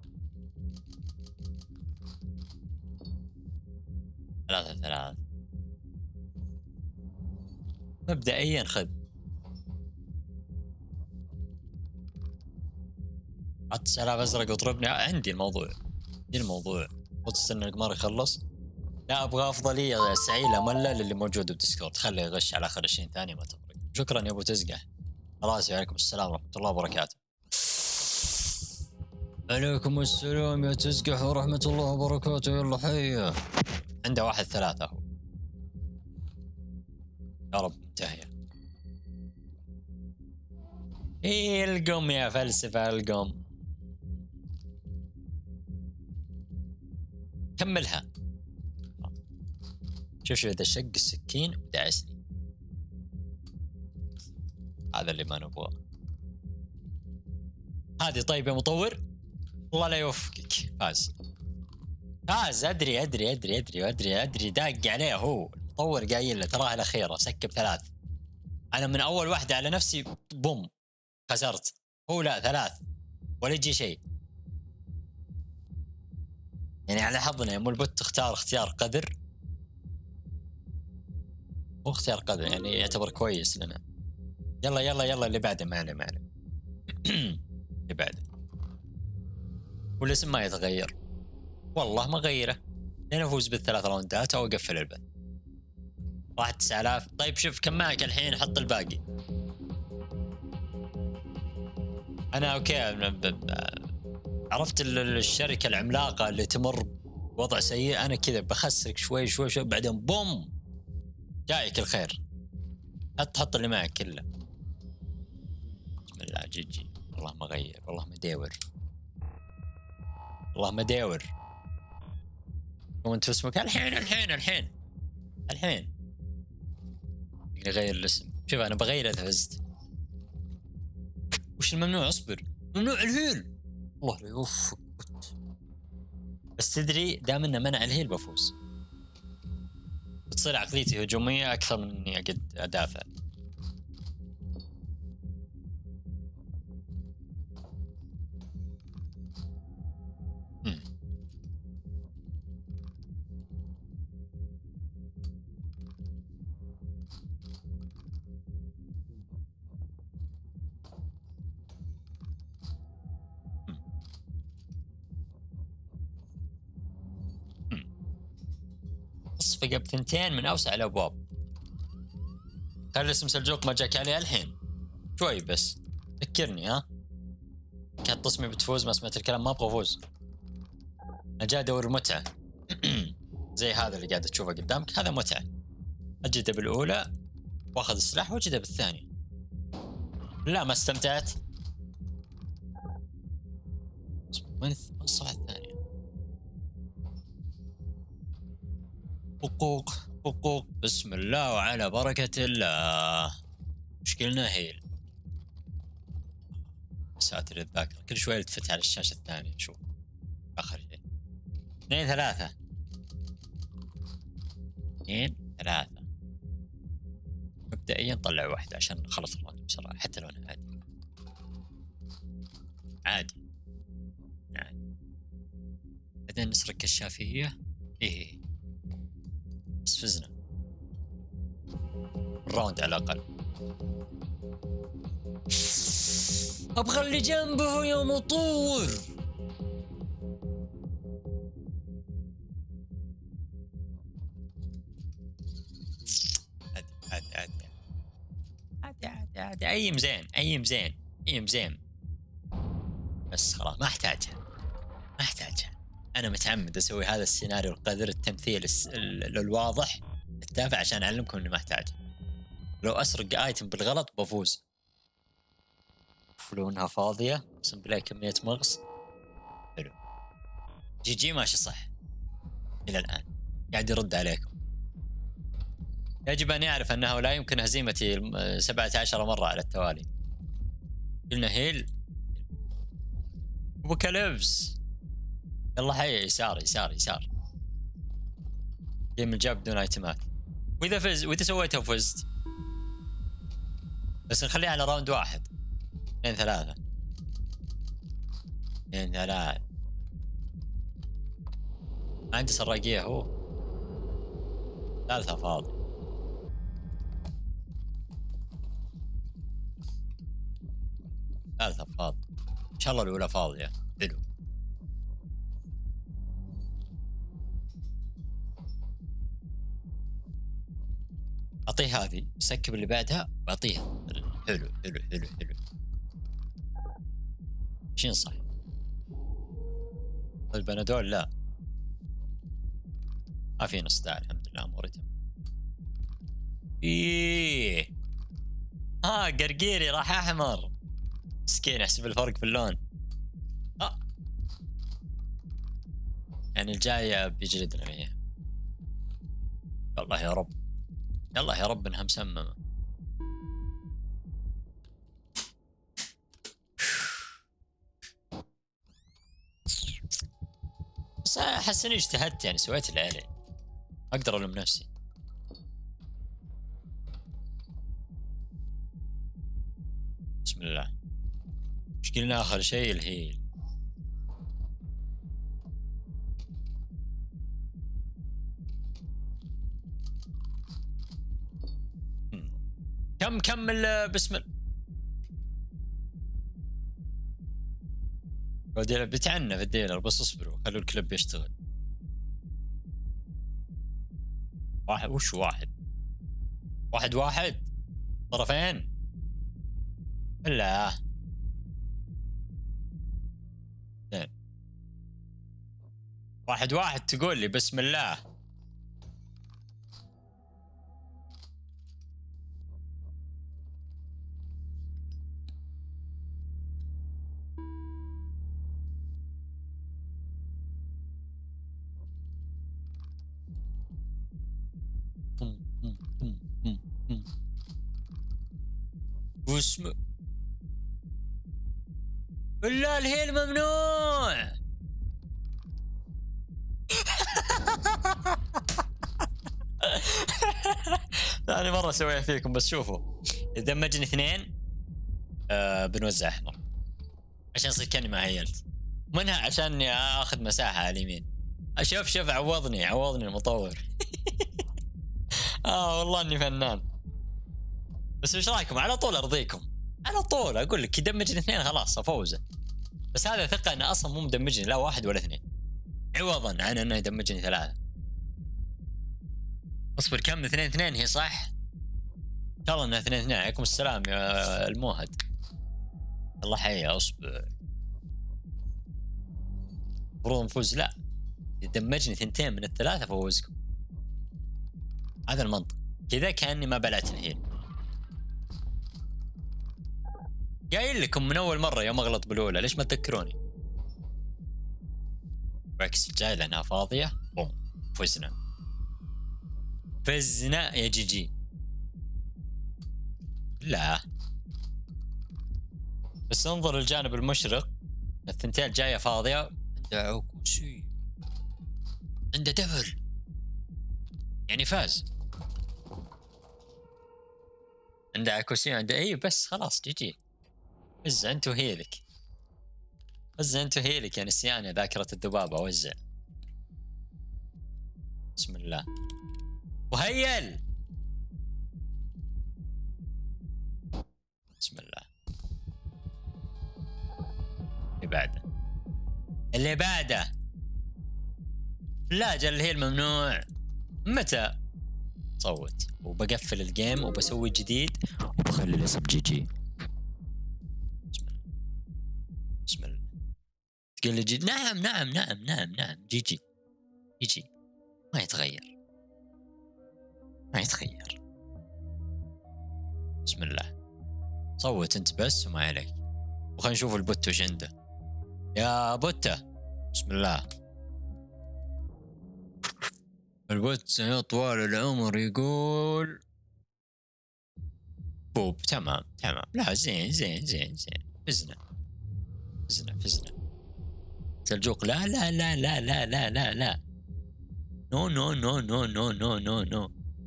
3-3. مبدئيا خذ. حط سلاف ازرق وضربني. عندي الموضوع خذ استنى القمار يخلص. لا ابغى افضليه سعيله ملا للي موجود بالديسكورد. خليه يغش على اخر 20 ثانيه ما تفرق. شكرا يا ابو تزقح. خلاص وعليكم السلام ورحمه الله وبركاته. عليكم السلام يا تزقح ورحمه الله وبركاته. يلا حيه. عنده 1-3 هو. يا رب انتهي. القم يا فلسفه القم. كملها. شوف اذا شق السكين ودعسني. هذا اللي ما نبغاه. هذه طيب يا مطور. الله لا يوفقك. فاز ادري داق عليه هو مطور قايل له تراها الاخيره سكب 3. انا من اول واحده على نفسي بوم خسرت. هو لا 3 ولا يجي شيء. يعني على حظنا يا مو البت تختار اختيار قدر. مو اختيار قدر يعني يعتبر كويس لنا. يلا يلا يلا اللي بعده ما عليه. اللي بعده. والاسم ما يتغير. والله ما غيره. لين افوز بالثلاث راوندات او اقفل البث. راح 9000. طيب شوف كم معك الحين حط الباقي. انا اوكي عرفت الشركه العملاقه اللي تمر بوضع سيء. انا كذا بخسرك شوي شوي شوي بعدين بوم جايك الخير. حط اللي معك كله. بسم الله جي والله ما غير والله ما داور والله ما داور. وانت اسمك الحين نغير الاسم. شوف انا بغير اذا فزت. وش الممنوع؟ اصبر. ممنوع الهيل. والله لا يوفق. بس تدري دام انه منع الهيل بفوز. بتصير عقليتي هجوميه اكثر من اني اقد ادافع. اصفق بثنتين من اوسع الابواب. خلي اسم سلجوق ما جاك عليه الحين شوي بس ذكرني. ها كانت تصمي بتفوز ما سمعت الكلام. ما ابغى افوز. انا جاي ادور متعه. زي هذا اللي قاعد تشوفه قدامك هذا متعه. اجده بالاولى واخذ السلاح واجده بالثانيه. لا ما استمتعت. وين الصفحه الثانيه؟ حقوق بسم الله وعلى بركه الله. مشكلنا هيل. ساتر الذاكره كل شوي التفت على الشاشه الثانيه شوف اخر شيء. 2 3 2 3 مبدئيا طلع واحده عشان نخلص الراوند بسرعه حتى لو انا عادي. بعدين نسرق كشافيه. ايه بس فزنا الراوند على الاقل. ابغى اللي جنبه يا مطور. عادي ايم زين بس خلاص ما احتاجها. انا متعمد اسوي هذا السيناريو القذر التمثيل الواضح التافه عشان اعلمكم اني ما احتاجها. لو اسرق ايتم بالغلط بفوز. لونها فاضيه اقسم بالله كميه مغص. حلو جي ماشي صح الى الان قاعد يرد عليكم. يجب ان يعرف انه لا يمكن هزيمتي 17 مره على التوالي. قلنا هيل وكلبس. يلا حي يسار جيم الجاب بدون ايتمات. واذا سويتها وفزت بس نخليها على راوند 1. 2 3 ما عندي سراقيه. هو ثالثة فاضي. ان شاء الله الاولى فاضيه. حلو اعطيه هذه سكب اللي بعدها واعطيه. حلو شين صح. البنادول لا ما في نص داعي الحمد لله اموري تمام. قرقيري راح احمر مسكين احسب الفرق في اللون. يعني الجاية بيجلدنا فيها. يلا يا رب انها مسممة. بس احس اني اجتهدت يعني سويت اللي علي. اقدر الوم نفسي. مش قلنا اخر شيء الهيل. كم بسم الله. بتعنى في الديلر، بس اصبروا خلوا الكلب يشتغل. واحد وش واحد طرفين. لا اثنين. واحد تقول لي بسم الله. واسم بالله الهيل ممنوع. ثاني مرة اسويها فيكم، بس شوفوا اذا دمجني اثنين بنوزع احمر عشان يصير كاني ما هيلت منها، عشان اخذ مساحة على اليمين. شوف عوضني المطور. والله اني فنان. بس ايش رايكم على طول ارضيكم، على طول اقول لك يدمجني اثنين خلاص افوزه. بس هذا ثقة انه اصلا مو مدمجني لا واحد ولا اثنين، عوضا عن انه يدمجني ثلاثة. اصبر كم 2 هي صح؟ ان شاء الله انها 2. عليكم السلام يا الموهد، الله حيا. اصبر المفروض نفوز. لا يدمجني 2 من ال3 فوزكم، هذا المنطق. كذا كأني ما بلعت الهيل. قايل لكم من اول مرة يوم اغلط بالاولى، ليش ما تذكروني؟ بعكس الجاي لانها فاضية. بوم فزنا يا جي. لا بس انظر الجانب المشرق، الثنتين جاية فاضية. عنده عكوسي، عنده دبل، يعني فاز. عنده عكوسي، عنده بس خلاص جي. وزع انت وهيلك، يا نسيان يا ذاكرة الذبابة. وزع بسم الله وهيل. بسم الله. اللي بعده لا جل الهيل ممنوع. متى صوت وبقفل الجيم وبسوي جديد وبخلي الاسم جي. بسم الله. تقول لي نعم جي ما يتغير. بسم الله. صوت انت بس وما عليك. وخلينا نشوف البوت وش عنده يا بوته. بسم الله. البوت يا طوال العمر يقول بوب. تمام لا زين. فزنا سلجوق. لا نو.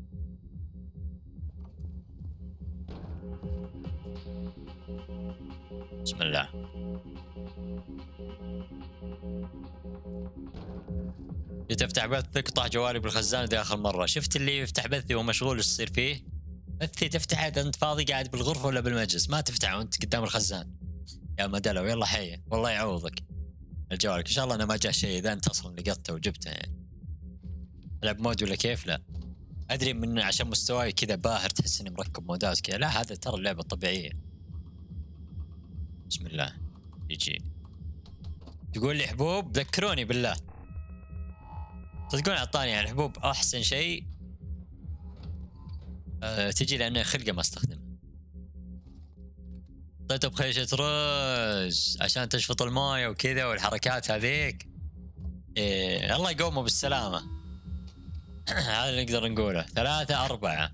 بسم الله. تفتح بث تقطع جوالي بالخزان. دي اخر مره شفت اللي يفتح بثي ومشغول ايش يصير فيه. بثي تفتح اذا انت فاضي قاعد بالغرفه ولا بالمجلس، ما تفتح وانت قدام الخزان. يا مدلو يلا حي، والله يعوضك الجوالك ان شاء الله. انا ما جاء شيء اذا انت اصلا لقطته وجبته يعني. العب مود ولا كيف؟ لا ادري من عشان مستواي كذا باهر تحس اني مركب مودات كذا. لا هذا ترى اللعبه الطبيعيه. بسم الله. يجي تقول لي حبوب، ذكروني بالله. تقول اعطاني يعني حبوب احسن شيء تجي لانه خلقه ما استخدمها. طيب بخيشة رز عشان تشفط المايه وكذا والحركات هذيك. الله يقومه بالسلامه. هذا اللي نقدر نقوله. 3 4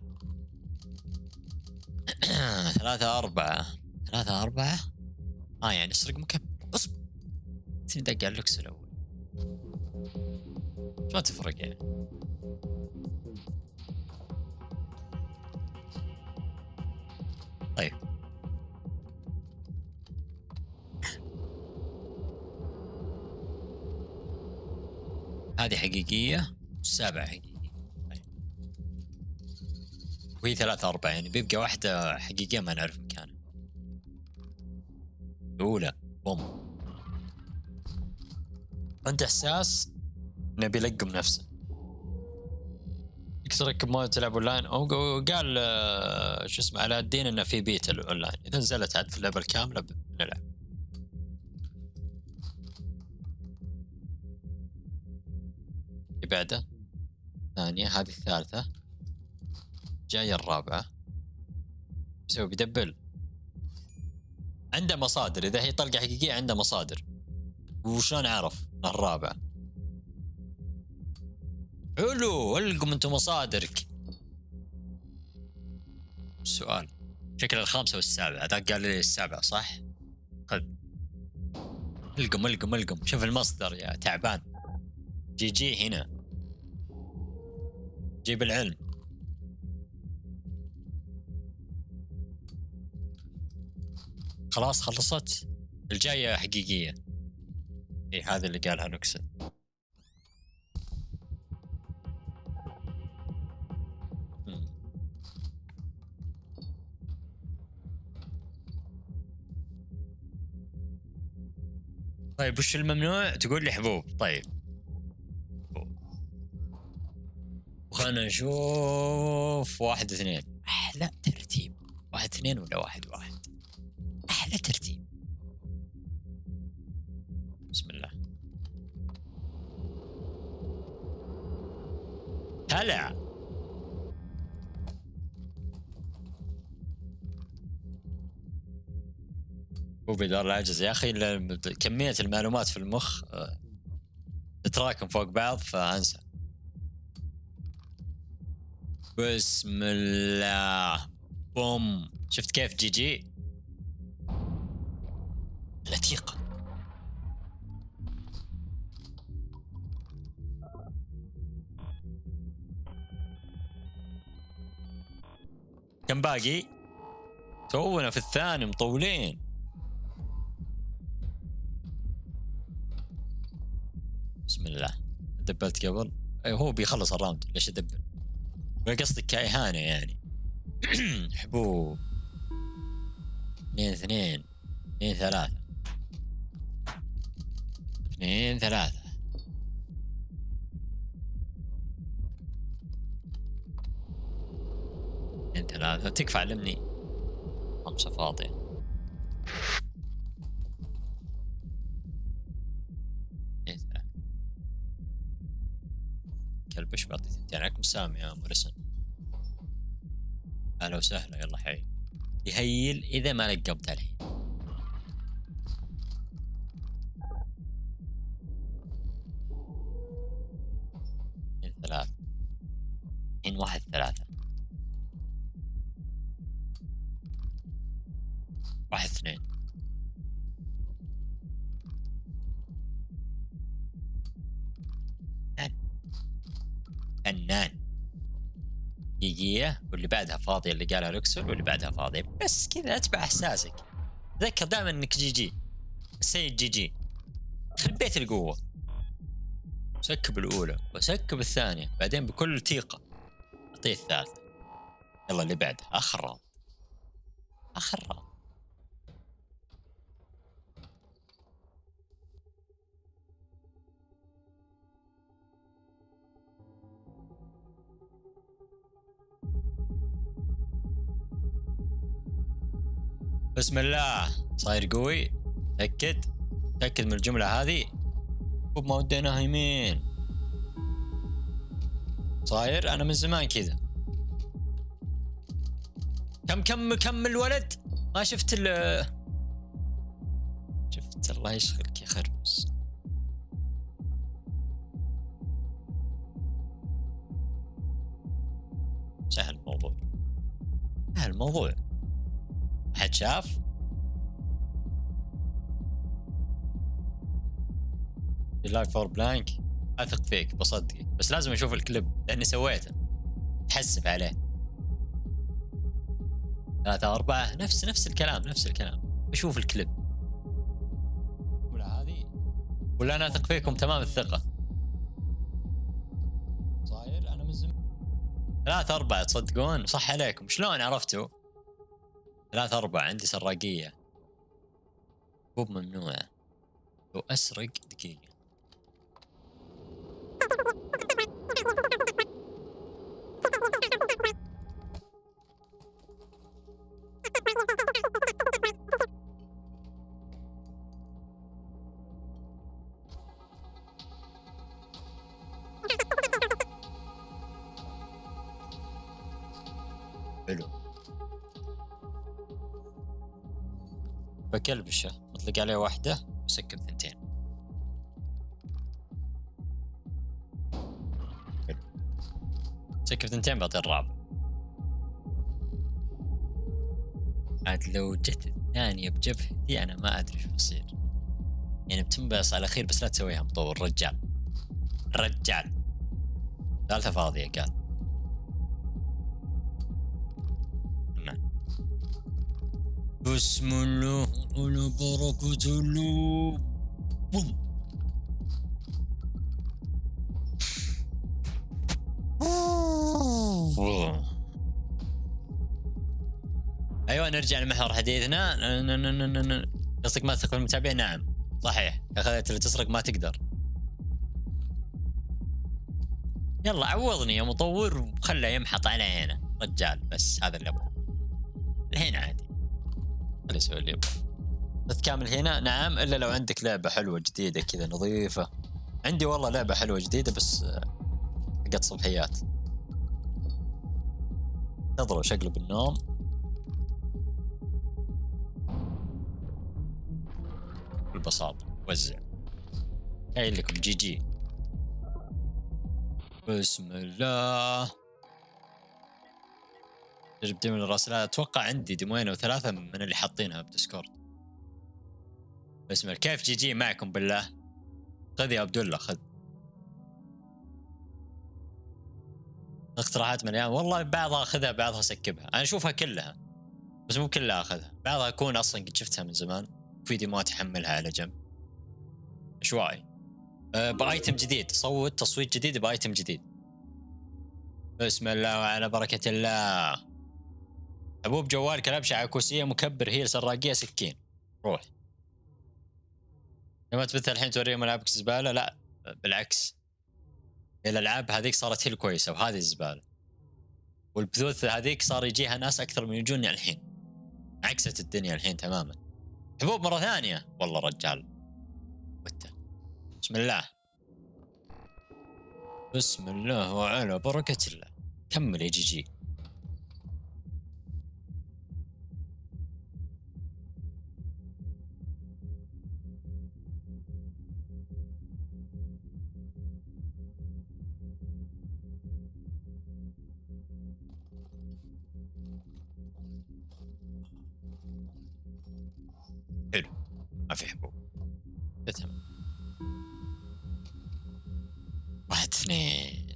يعني اسرق مكبر. اصبر دق على اللوكس الاول ما تفرق يعني. طيب هذه حقيقية والسابعة حقيقية. طيب. وهي 3-4 يعني بيبقى واحدة حقيقية ما نعرف مكانها. الأولى بوم. عنده إحساس إنه بيلقم نفسه. يكسرك بمود تلعب أونلاين أو قال شو اسمه على الدين إنه في بيت الأونلاين. إذا نزلت عاد في اللعبة الكاملة بنلعب. بعده ثانية، هذه الثالثة، جاية الرابعة. يسوي بيدبل. عنده مصادر، إذا هي طلقة حقيقية عنده مصادر. وشلون عرف الرابعة؟ حلو، القم انتم مصادرك. السؤال شكل الخامسة والسابعة. هذا قال لي السابعة صح؟ خذ القم شوف المصدر يا تعبان. جي هنا جيب العلم. خلاص خلصت. الجاية حقيقية. ايه هذا اللي قالها نكسل. طيب وش الممنوع؟ تقول لي حبوب. طيب خلنا نشوف 1 2. أحلى ترتيب 1 2 ولا 1 1؟ أحلى ترتيب. بسم الله. هلا هو بدار العجز يا أخي. كمية المعلومات في المخ تتراكم فوق بعض فأنسى. بسم الله. بوم. شفت كيف جي لتيقة. كم باقي؟ تونا في الثاني مطولين. بسم الله. دبلت قبل. هو بيخلص الراوند ليش ادبل؟ قصدك كإهانة يعني. حبوب 2 2 2 3 2 3. انت لا تكفى علمني. 5 فاضية. كلبش بعطي 2. عليكم السلام يا مرسن. اهلا وسهلا. يلا حي. يهيل اذا ما لقبت الحين. 2 3. الحين 1 3. 1 2. فنان. دقيقة واللي بعدها فاضية اللي قالها لوكسول واللي بعدها فاضية. بس كذا اتبع احساسك. تذكر دائما انك جي السيد جي. خرب بيت القوة. سكب الاولى وسكب الثانية بعدين بكل ثقة اعطيه الثالثة. يلا اللي بعده اخر راوند. بسم الله. صاير قوي. تأكد من الجملة هذه. ما وديناها يمين. صاير أنا من زمان كذا. كم الولد ما شفت شفت. الله يشغلك يا خربس. سهل الموضوع. حد شاف؟ لايف فور بلانك. اثق فيك بصدقك بس لازم اشوف الكليب لاني سويته. تحسب عليه. 3 4 نفس الكلام. بشوف الكليب. ولا هذه ولا انا اثق فيكم تمام الثقة. 3-4 تصدقون؟ صح عليكم. شلون عرفتوا؟ 3-4 عندي سراقية. مو ممنوع. لو أسرق دقيقة. حلو. بكلبشه اطلق عليه واحدة وسكب 2. حلو. سكب 2 بعطيه الرابع. عاد لو جت الثانية بجبهتي أنا ما أدري شو بصير. يعني بتنبس على الأخير بس لا تسويها مطول. رجال. ثالثة فاضية قال. بسم الله على بركة الله. بوم. ايوه نرجع لمحور حديثنا. قصدك ما تثق بالمتابعين؟ نعم صحيح. اخذت اللي تسرق ما تقدر. يلا عوضني يا مطور وخله يمحط على عينه رجال. بس هذا اللي ابغاه الحين. عادي خليه يسوي اللي يبغاه. بس كامل هنا. نعم الا لو عندك لعبه حلوه جديده كذا نظيفه. عندي والله لعبه حلوه جديده بس حقت صبحيات. انتظروا شقلب النوم. بالبساطه وزع. قايل لكم جي. بسم الله. جرب ديمو الراسلات. اتوقع عندي ديموين او 3 من اللي حاطينها بديسكورد. بسم الله. كيف جي معكم بالله؟ خذ يا عبد الله خذ. اقتراحات مليان والله. بعضها اخذها بعضها سكبها. انا اشوفها كلها بس مو كلها اخذها. بعضها اكون اصلا قد شفتها من زمان في ديموات احملها على جنب عشوائي. بايتم جديد. صوت تصويت جديد بايتم جديد. بسم الله وعلى بركة الله. حبوب جوال كلبشة عكوسية مكبر هي سراقية سكين. روح. لما تبث الحين توريهم العابك زبالة؟ لا بالعكس. الالعاب هذيك صارت هي الكويسة وهذه الزبالة. والبثوث هذيك صار يجيها ناس اكثر من يجوني الحين. عكست الدنيا الحين تماما. حبوب مرة ثانية والله رجال. بسم الله. بسم الله وعلى بركة الله. كمل يا جي. حلو ما في حبوب. تمام. 1 2.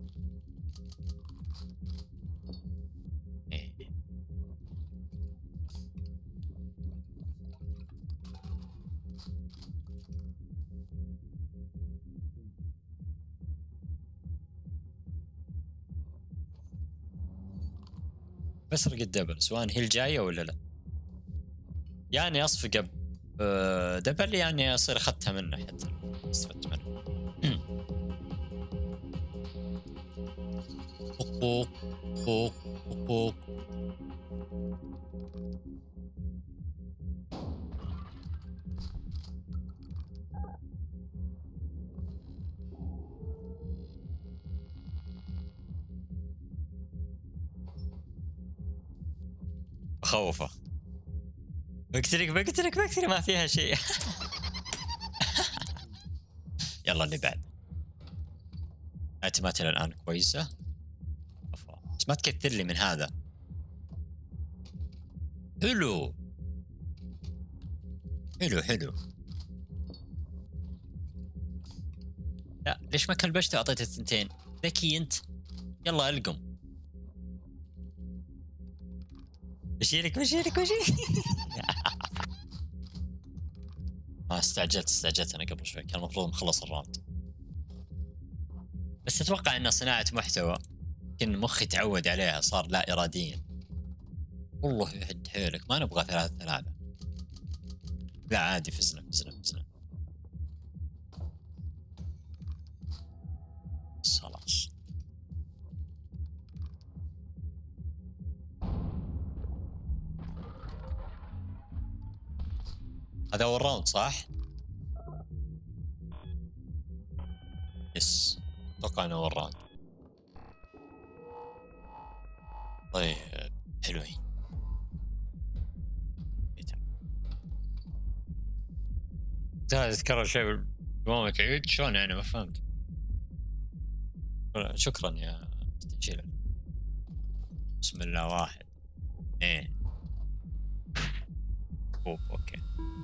بسرق الدبل سواء هي الجاية ولا لا. يعني اصفق دبل يعني اصير اخذتها منه حتى استفدت منه. حقوق حقوق حقوق. خوفه. بقتلك ما فيها شيء. يلا اللي بعد. اعتمادي الان كويسه بس ما تكثر لي من هذا. حلو حلو حلو. لا ليش ما كلبشته اعطيته 2 ذكي انت. يلا القم. بشيلك ما استعجلت انا قبل شوي. كان المفروض مخلص الراوند بس اتوقع انه صناعة محتوى يمكن مخي تعود عليها صار لا إراديا. والله يهد حيلك ما نبغى 3-3. لا عادي فزنا. خلاص هذا أول راوند صح؟ يس أتوقع أنه أول راوند. طيب حلوين. تذكر شيء بالمومك عيد شلون يعني ما فهمت. شكرا يا تنشيل. بسم الله 1 2 اوكي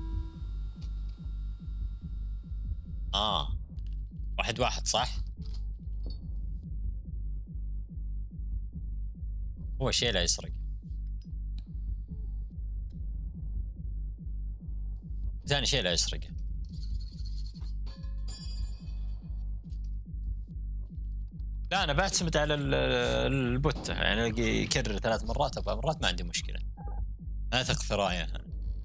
1-1 صح. هو شيء لا يسرق. ثاني شيء لا يسرق. لا انا بعتمد على البوت يعني يكرر 3 مرات 4 مرات ما عندي مشكله. اثق في رايه أنا.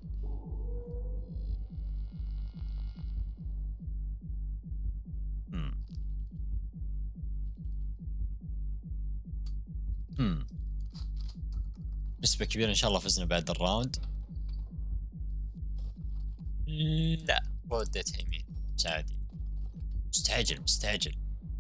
نسبة كبيرة ان شاء الله فزنا بعد الراوند. لا وديتها يمين سعدي. مستعجل.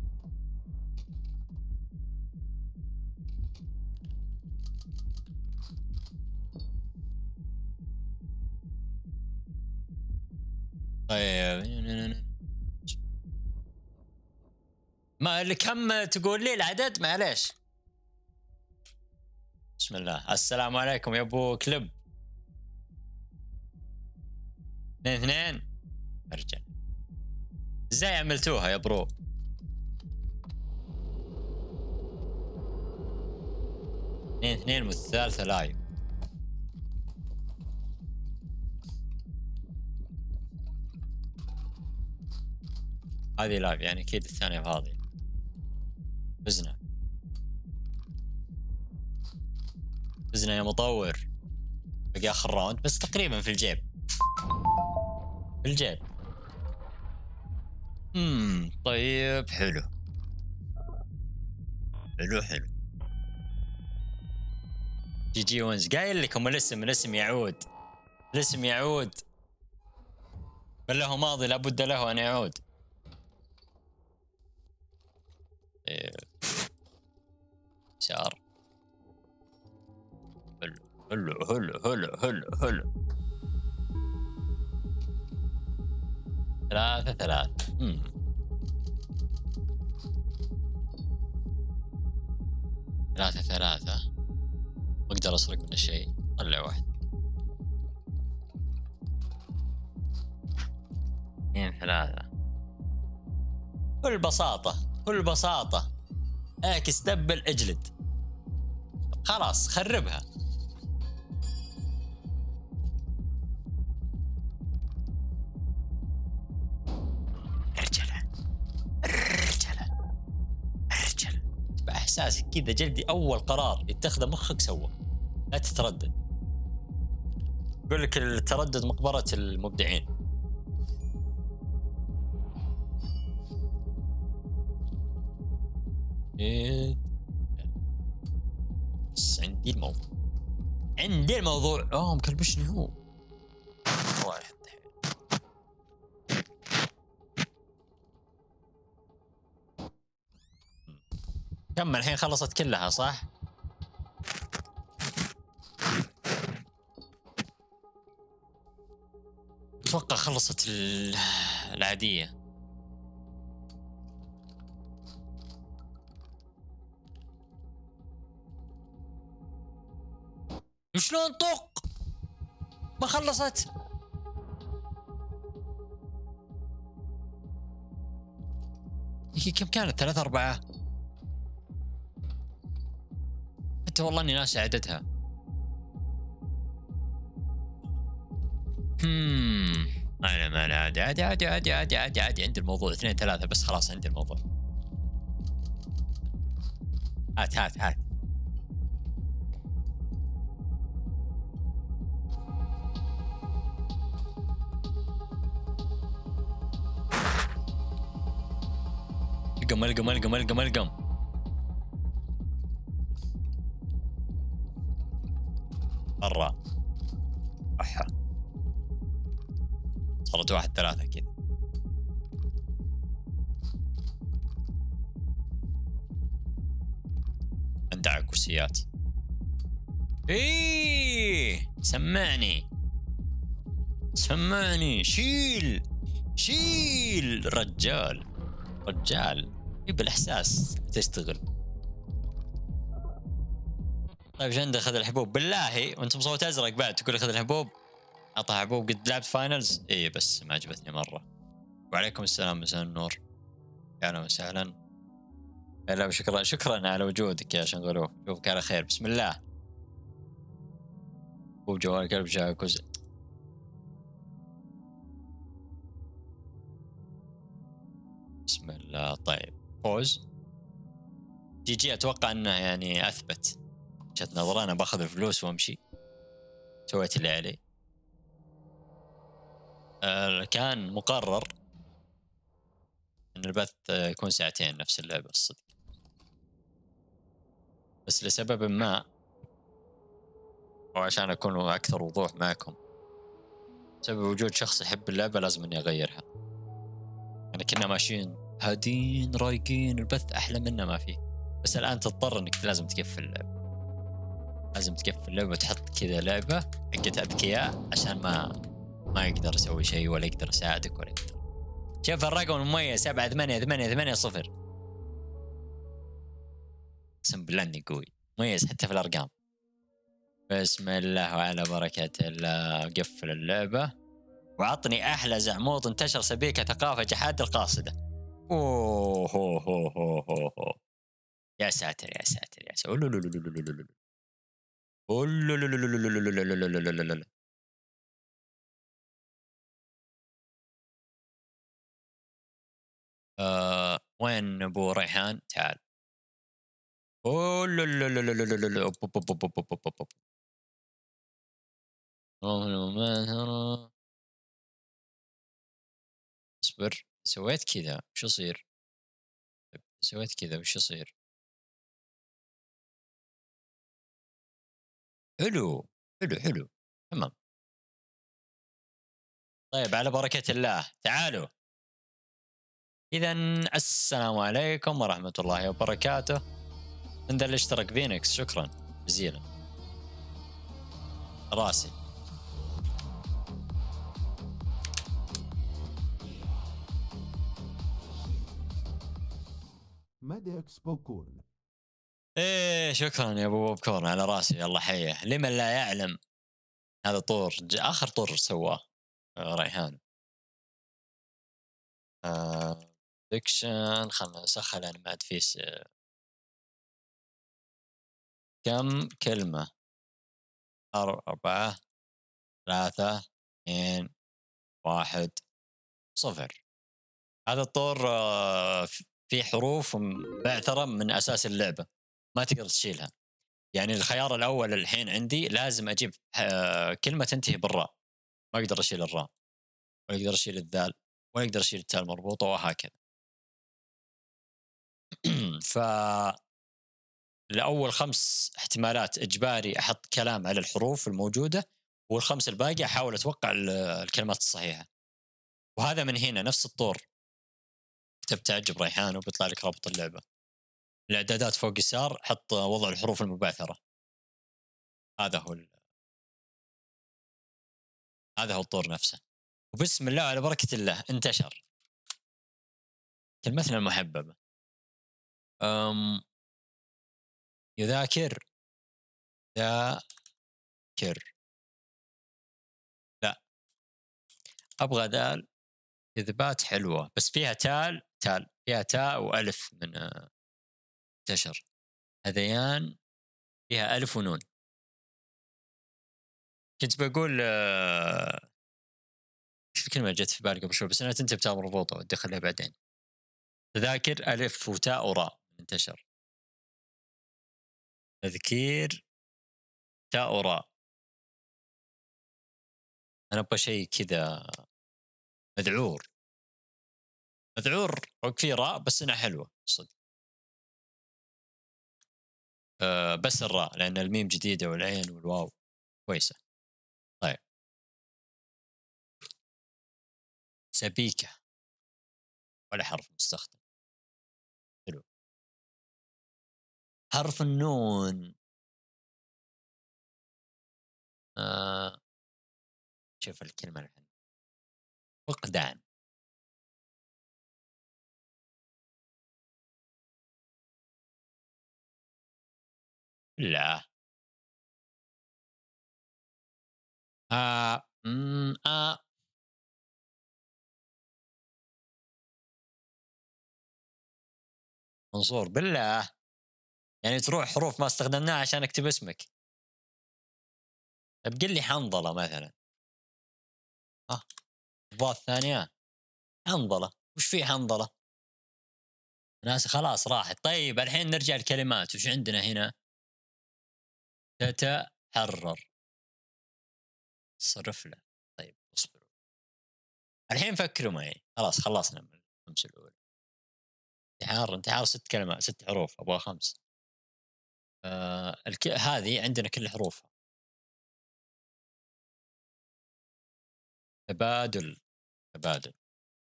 طيب ما كم تقول لي العدد معليش. بسم الله. السلام عليكم يا ابو كلب. 2-2 ارجع. ازاي عملتوها يا برو؟ 2-2 والثالثة لايف. هذه لايف يعني اكيد الثانية فاضية. فزنا يا مطور. بقي اخر راوند بس تقريبا في الجيب. طيب حلو. جي ونز قايل لكم الاسم يعود. بل له ماضي لابد له ان يعود. شار هلو 3-3. 3-3 ما اقدر اسرق ولا شيء. طلع واحد. 2-3 بكل بساطة اعكس دبل اجلد خلاص خربها. رجل باحساسك كذا جلدي اول قرار يتخذه مخك سوى. لا تتردد. يقول لك التردد مقبرة المبدعين. بس عندي الموضوع مكلبشني هو. الله يحطه. كم الحين خلصت كلها صح؟ اتوقع خلصت العادية. شلون طق ما خلصت؟ هي كم كانت 3-4؟ حتى والله اني ناسي عددها. انا عادي عندي الموضوع 2-3 بس خلاص عندي الموضوع. هات هات هات. القم القم القم القم القم. مرة أحا صارت 1-3 كذا. اندع كرسيات. ايه سمعني سمعني. شيل شيل رجال رجال. يب الإحساس تشتغل. طيب جند أخذ الحبوب بالله، وأنت مصوت أزرق بعد تقول أخذ الحبوب. أعطى حبوب قد لعبت فاينلز. إيه بس ما عجبتني مرة. وعليكم السلام مساء النور. أهلا وسهلا. لا شكرا شكرا على وجودك يا شنغلوف. شوفك على خير. بسم الله. حبوب جوال كلب جاكوز. بسم الله. طيب فوز جي جي. أتوقع أنه يعني أثبت وجهة نظر. أنا باخذ الفلوس وأمشي. سويت اللي علي. كان مقرر أن البث يكون 2 ساعة نفس اللعبة الصدق، بس لسبب ما وعشان أكون أكثر وضوح معكم، بسبب وجود شخص يحب اللعبة لازم أني أغيرها. يعني كنا ماشيين هادين رايقين، البث أحلى منا ما فيه، بس الآن تضطر أنك لازم تقفل اللعبة. لازم تقفل اللعبة وتحط كذا لعبة حقت أذكياء عشان ما يقدر يسوي شيء ولا يقدر يساعدك ولا يقدر. شوف الرقم المميز 78880. اقسم بالله اني قوي مميز حتى في الارقام. بسم الله وعلى بركة الله. قفل اللعبة وعطني احلى زعموط انتشر سبيكة ثقافة جحاد القاصدة. اوه هو هو هو هو هو. يا ساتر يا ساتر يا ساتر. وين ابو ريحان؟ تعال. اصبر. سويت كذا وش يصير؟ سويت كذا وش يصير؟ حلو حلو حلو تمام. طيب على بركة الله تعالوا. إذا السلام عليكم ورحمة الله وبركاته. من ذا اللي اشترك فينيكس شكرا جزيلا. راسي.
مادكس بوبكورن.
ايه شكرا يا ابو بوبكورن على راسي. الله حيه. لمن لا يعلم هذا طور اخر طور سواه ريحان. فيكشن. خلنا نسخن لان ما عاد فيس. كم كلمة؟ 4 3 2 1 0. هذا الطور في حروف بعثرة من أساس اللعبة ما تقدر تشيلها. يعني الخيار الأول الحين عندي لازم أجيب كلمة تنتهي بالراء. ما أقدر أشيل الراء ولا أقدر أشيل الذال ولا أقدر أشيل التاء المربوطة وهكذا. ف لأول 5 احتمالات إجباري أحط كلام على الحروف الموجودة، والخمس الباقي أحاول أتوقع الكلمات الصحيحة. وهذا من هنا نفس الطور كتبت تعجب ريحان وبيطلع لك رابط اللعبة. الإعدادات فوق يسار حط وضع الحروف المبعثرة. هذا هو الطور نفسه. وبسم الله على بركة الله انتشر. كلمتنا المحببة يذاكر. ذاكر. لا أبغى دال. إثبات حلوة بس فيها تال فيها تاء وألف من انتشر. هذيان فيها ألف ونون. كنت بقول شو الكلمة جت في بالي قبل شوي بس أنا تنتهي بتاء مربوطة ودخلها بعدين. تذاكر ألف وتاء وراء انتشر. تذكير تاء وراء. أنا أبغى شيء كذا مذعور. مذعور فيه راء بس إنها حلوة صدق. بس الراء لأن الميم جديدة والعين والواو كويسة. طيب سبيكة ولا حرف مستخدم. حلو. حرف النون. شوف الكلمة الحين. فقدان. لا. آه. آه. منصور بالله. يعني تروح حروف ما استخدمناها عشان اكتب اسمك. طب قل لي حنظلة مثلا. الضاء الثانية حنظلة. وش في حنظلة؟ ناس خلاص راحت. طيب الحين نرجع الكلمات. وش عندنا هنا؟ تتحرر. صرف له. طيب اصبروا الحين فكروا معي. خلاص خلصنا من الخمس الأولى. انتحار 6 كلمات 6 حروف أبغى 5. هذه عندنا كل حروفها. تبادل. تبادل.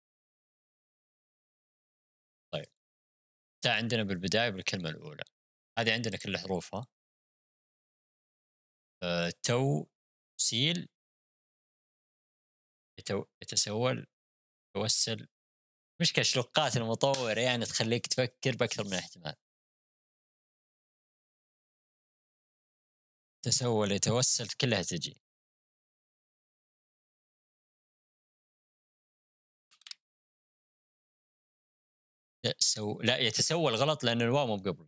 طيب تاء عندنا بالبداية بالكلمة الأولى. هذه عندنا كل حروفها. توسيل. يتسول. توسل. مشكلة شلوقات المطور يعني تخليك تفكر بأكثر من احتمال. تسول يتوسل كلها تجي. لا يتسول غلط لأن الواو مو قبل.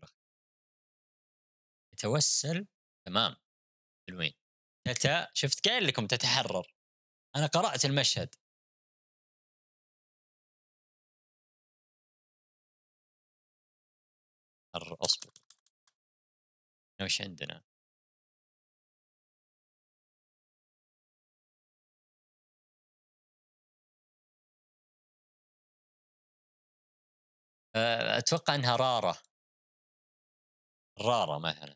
يتوسل. تمام. حلوين. شفت قايل لكم تتحرر. أنا قرأت المشهد. أصبر. وش عندنا؟ أتوقع أنها رارة. رارة مثلا.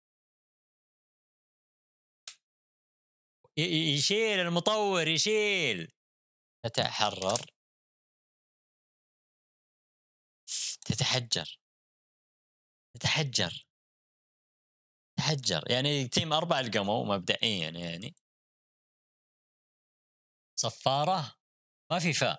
يشيل المطور يشيل. تتحرر. تتحجر. تتحجر. تحجر يعني تيم 4 القموا مبدئيا يعني. صفارة. ما في فاء.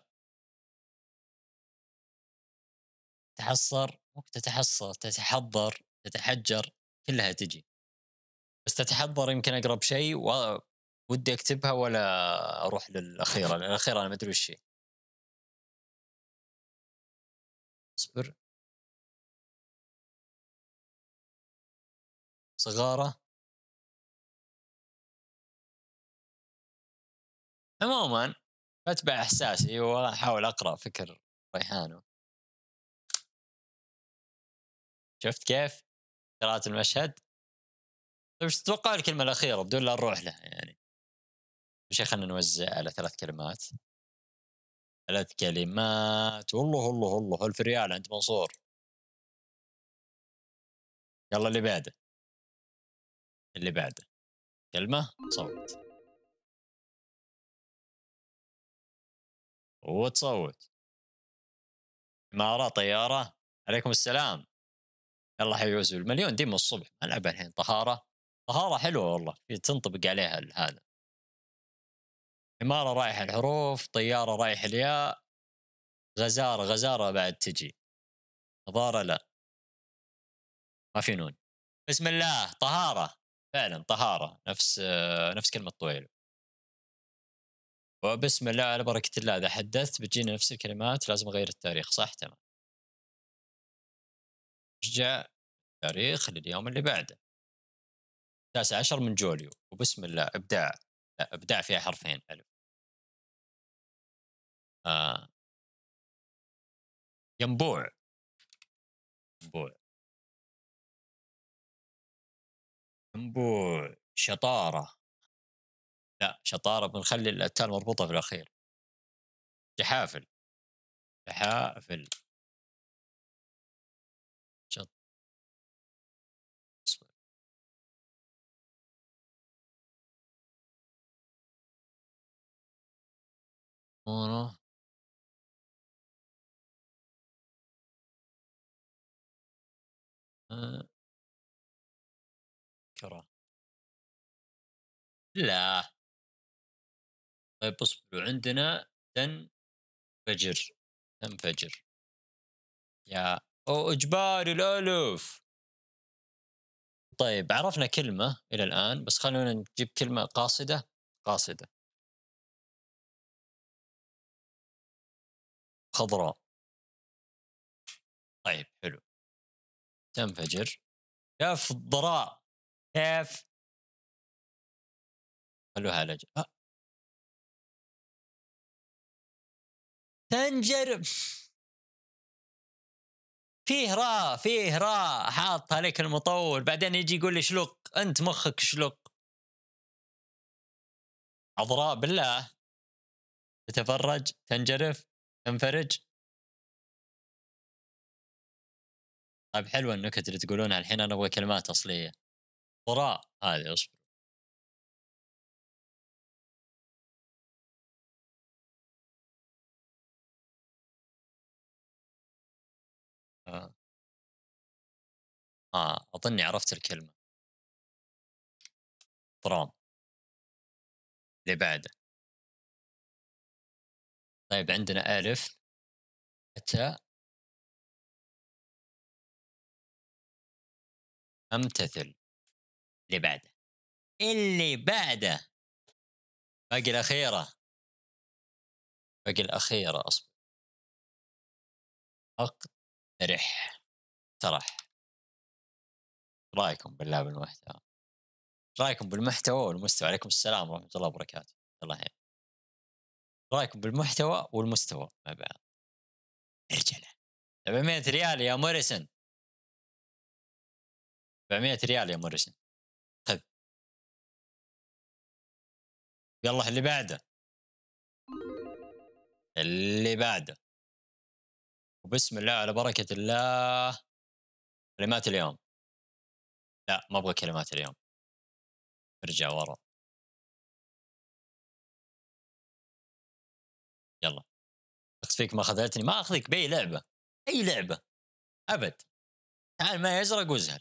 تحصر. تتحصر. تتحضر. تتحجر. كلها تجي. بس تتحضر يمكن أقرب شيء ودي أكتبها ولا أروح للأخيرة. الأخيرة أنا ما أدري وش هي. اصبر. صغارة. عموما أتبع إحساسي وأحاول أقرأ فكر ريحانه. شفت كيف قراءة المشهد؟ طيب ايش تتوقع الكلمة الأخيرة بدون لا نروح لها يعني؟ وش خلينا نوزع على 3 كلمات. 3 كلمات. والله ألف ريال عند منصور. يلا اللي بعده. اللي بعده. كلمة صوت. وتصوت. إمارة طيارة. عليكم السلام. يلا حيوز المليون دي من الصبح ألعب الحين. طهارة. طهارة حلوة والله في تنطبق عليها هذا. إمارة رايح الحروف. طيارة رايح الياء. غزارة. غزارة بعد تجي. نظارة لا. ما في نون. بسم الله. طهارة. فعلا طهارة نفس كلمة طويل. وبسم الله على بركة الله إذا حدثت بتجينا نفس الكلمات. لازم أغير التاريخ صح تمام. رجع تاريخ لليوم اللي بعده. 19 من جوليو. وبسم الله إبداع. لا إبداع فيها حرفين ألف. آه. ينبوع. ينبوع. ينبوع شطارة. لا شطارة بنخلي التاء مربوطة في الأخير. جحافل. جحافل. شط. أوه. كرة. لا. طيب اصبروا عندنا تنفجر. تنفجر. يا أو إجباري الألف. طيب عرفنا كلمة إلى الآن بس خلونا نجيب كلمة قاصدة. قاصدة. خضراء. طيب حلو. تنفجر. كيف الضراء. كيف. خلوها لج تنجر. فيه راء حاط عليك المطول بعدين يجي يقول لي شلق انت مخك شلق. عذراء بالله. تتفرج. تنجرف. تنفرج. طيب حلوه النكت اللي تقولونها الحين انا ابغى كلمات اصليه. ضراء هذه اصبر. آه. اظني عرفت الكلمه. ضرام. اللي بعده. طيب عندنا الف. أتى. امتثل. اللي بعده. اللي بعده. باقي الاخيره. باقي الاخيره اصبر. اقترح. اقترح. رايكم بالله بالمحتوى. رايكم بالمحتوى والمستوى. عليكم السلام ورحمه الله وبركاته. الله يحييك. رايكم بالمحتوى والمستوى مع بعض. رجله. 700 ريال يا موريسون. 700 ريال يا موريسون. خذ. يلا اللي بعده. اللي بعده. وبسم الله على بركة الله. كلمات اليوم. لا ما ابغى كلمات اليوم. ارجع ورا. يلا. فيك ما خذلتني ما اخذك باي لعبة. اي لعبة. ابد. تعال ما يزرق وازهر.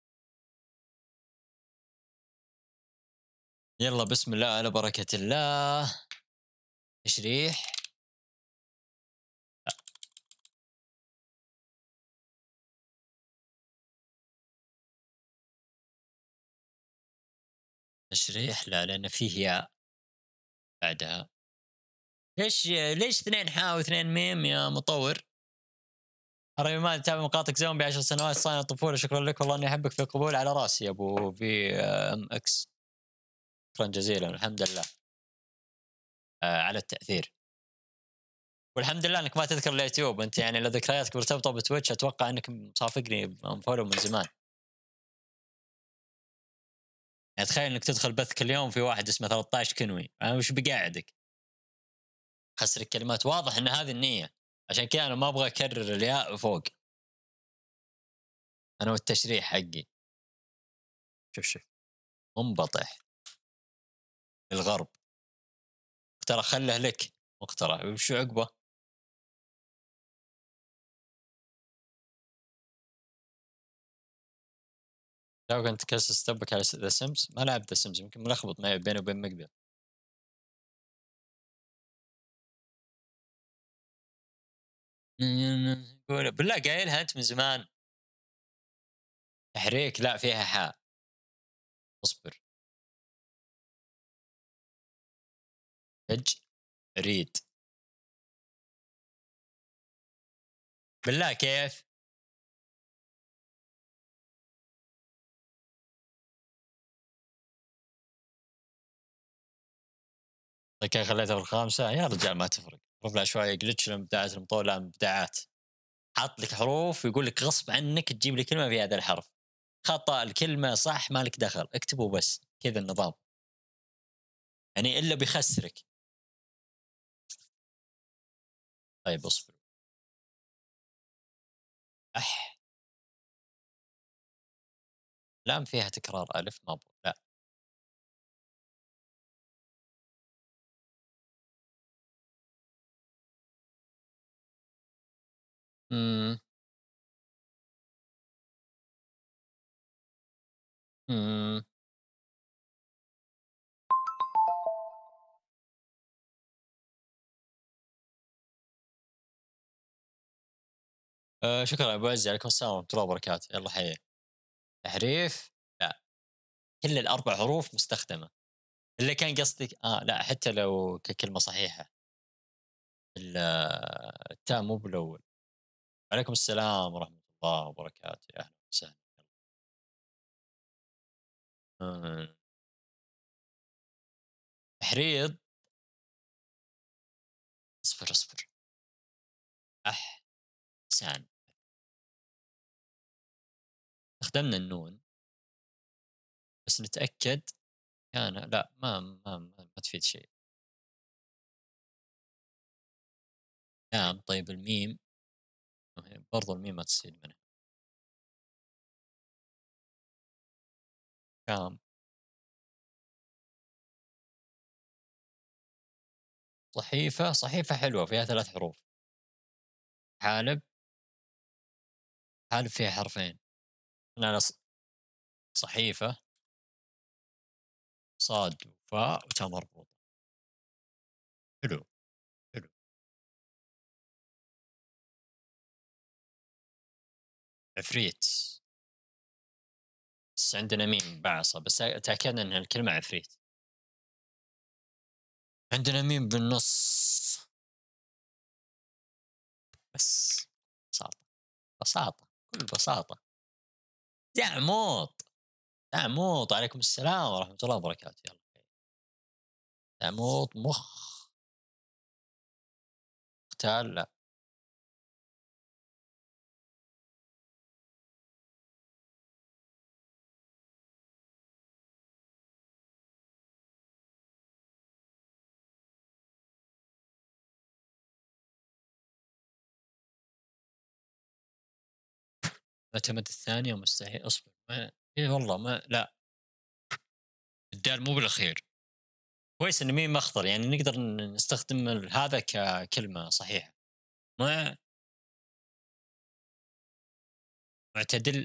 يلا بسم الله على بركة الله. تشريح. تشريح لا لان فيه ياء بعدها. ليش اثنين حاء واثنين ميم يا مطور؟ أرى ما تتابع مقاطعك زومبي 10 سنوات صانع الطفولة شكرا لك والله اني احبك في القبول على راسي يا ابو في ام اكس. شكرا جزيلا الحمد لله. على التاثير. والحمد لله انك ما تذكر اليوتيوب انت يعني لو ذكرياتك مرتبطه بتويتش اتوقع انك مصافقني فولو من زمان. يعني تخيل انك تدخل بث كل يوم في واحد اسمه 13 كنوي انا وش بقاعدك. خسر الكلمات واضح ان هذه النيه. عشان كذا انا ما ابغى اكرر الياء فوق. انا والتشريح حقي. شوف. منبطح. الغرب. ترى خله لك. مقترح وشو عقبه. لو كنت كاس تبك على ذا سيمز ما لعب ذا سيمز يمكن ملخبط معي بيني وبين مقبل. بالله قايلها انت من زمان. تحريك لا فيها حاء. اصبر. ريد. بالله كيف. طيب كيف خليتها في الخامسة يا رجال ما تفرق. ربع شوية جلتش الابداعات المطولة ابداعات. حاط لك حروف ويقول لك غصب عنك تجيب لي كلمة في هذا الحرف. خطأ الكلمة صح ما لك دخل، اكتبوا بس كذا النظام، يعني إلا بيخسرك. طيب اصبر. أح لام فيها تكرار ألف ما لا. إمم. إمم. شكرًا يا أبو عزة، عليكم السلام ورحمة الله وبركاته، يالّا حيّي. تحريف لأ، كل ال4 حروف مستخدمة، إلا كان قصدِك لأ حتى لو ككلمة صحيحة، التاء مو بالأول. وعليكم السلام ورحمة الله وبركاته، يا أهلًا وسهلًا. آآ تحريض. اصبر، اصبر. أحسن. استخدمنا النون، بس نتأكد كان لأ ما تفيد شيء. نعم، طيب الميم برضه الميم ما تستفيد منها. كام. صحيفة، صحيفة حلوة فيها 3 حروف. حالب، حالب فيها حرفين. لا، لا صحيفة، صاد وفاء وتاء مربوطة. حلو، حلو. عفريت، بس عندنا ميم بعصا، بس تأكدنا إن الكلمة عفريت. عندنا ميم بالنص. بس بساطة، بساطة، بكل بساطة. دعموط، دعموط، عليكم السلام ورحمة الله وبركاته، يلا. دعموط مخ. اغتال لا. 'معتمد الثانية مستحيل'، اصبر إي والله ما لأ، الدال مو بالأخير. كويس إن ميم أخضر، يعني نقدر نستخدم هذا ككلمة صحيحة. مع معتدل.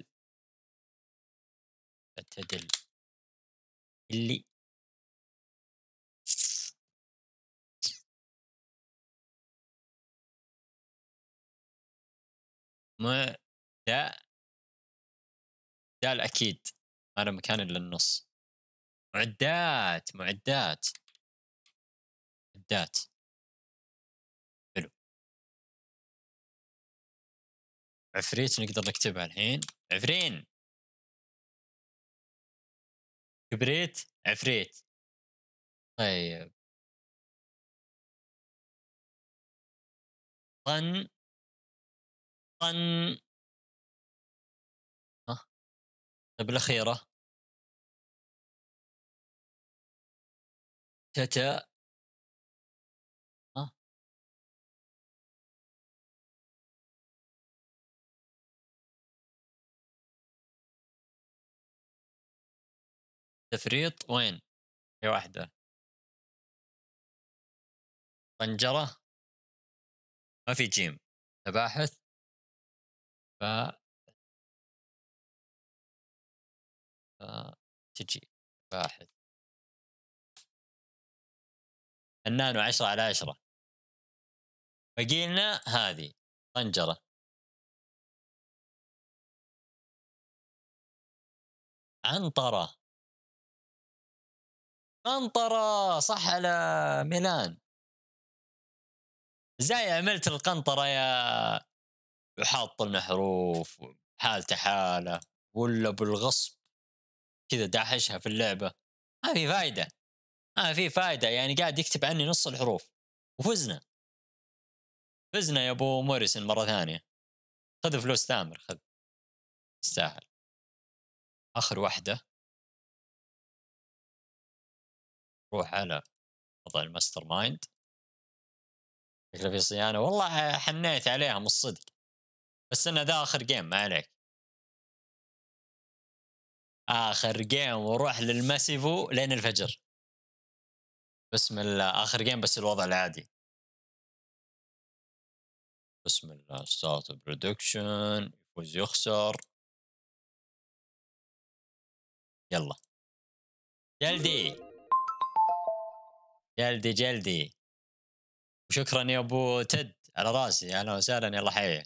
معتدل. اللي مع داء. دال أكيد ما له مكان إلا النص. معدات، معدات، معدات. حلو. عفريت نقدر نكتبها الحين. عفرين. كبريت. عفريت. طيب. طن. طن. ها. طيب الأخيرة. تتا. ها. تفريط وين؟ هي واحدة. طنجرة. ما في جيم. مباحث. ف تجي. باحث. النانو 10/10. باقي لنا هذه. طنجرة. عنطرة. قنطرة صح على ميلان. ازاي عملت القنطرة يا وحاط لنا حروف حالته حالة، ولا بالغصب كذا داحشها في اللعبة؟ ما في فايدة، ما في فايدة، يعني قاعد يكتب عني نص الحروف. وفزنا. فزنا يا ابو موريسن مرة ثانية. خذ فلوس تامر، خذ. تستاهل. آخر واحدة روح على وضع الماستر مايند، فكرة في صيانة، والله حنيت عليهم الصدق، بس إنه ذا آخر جيم ما عليك. آخر جيم وروح للماسيفو لين الفجر. بسم الله آخر جيم بس الوضع العادي. بسم الله ستارت برودكشن، يفوز يخسر. يلا جلدي جلدي جلدي. وشكرا يا ابو تد على راسي، اهلا وسهلا، يلا حي.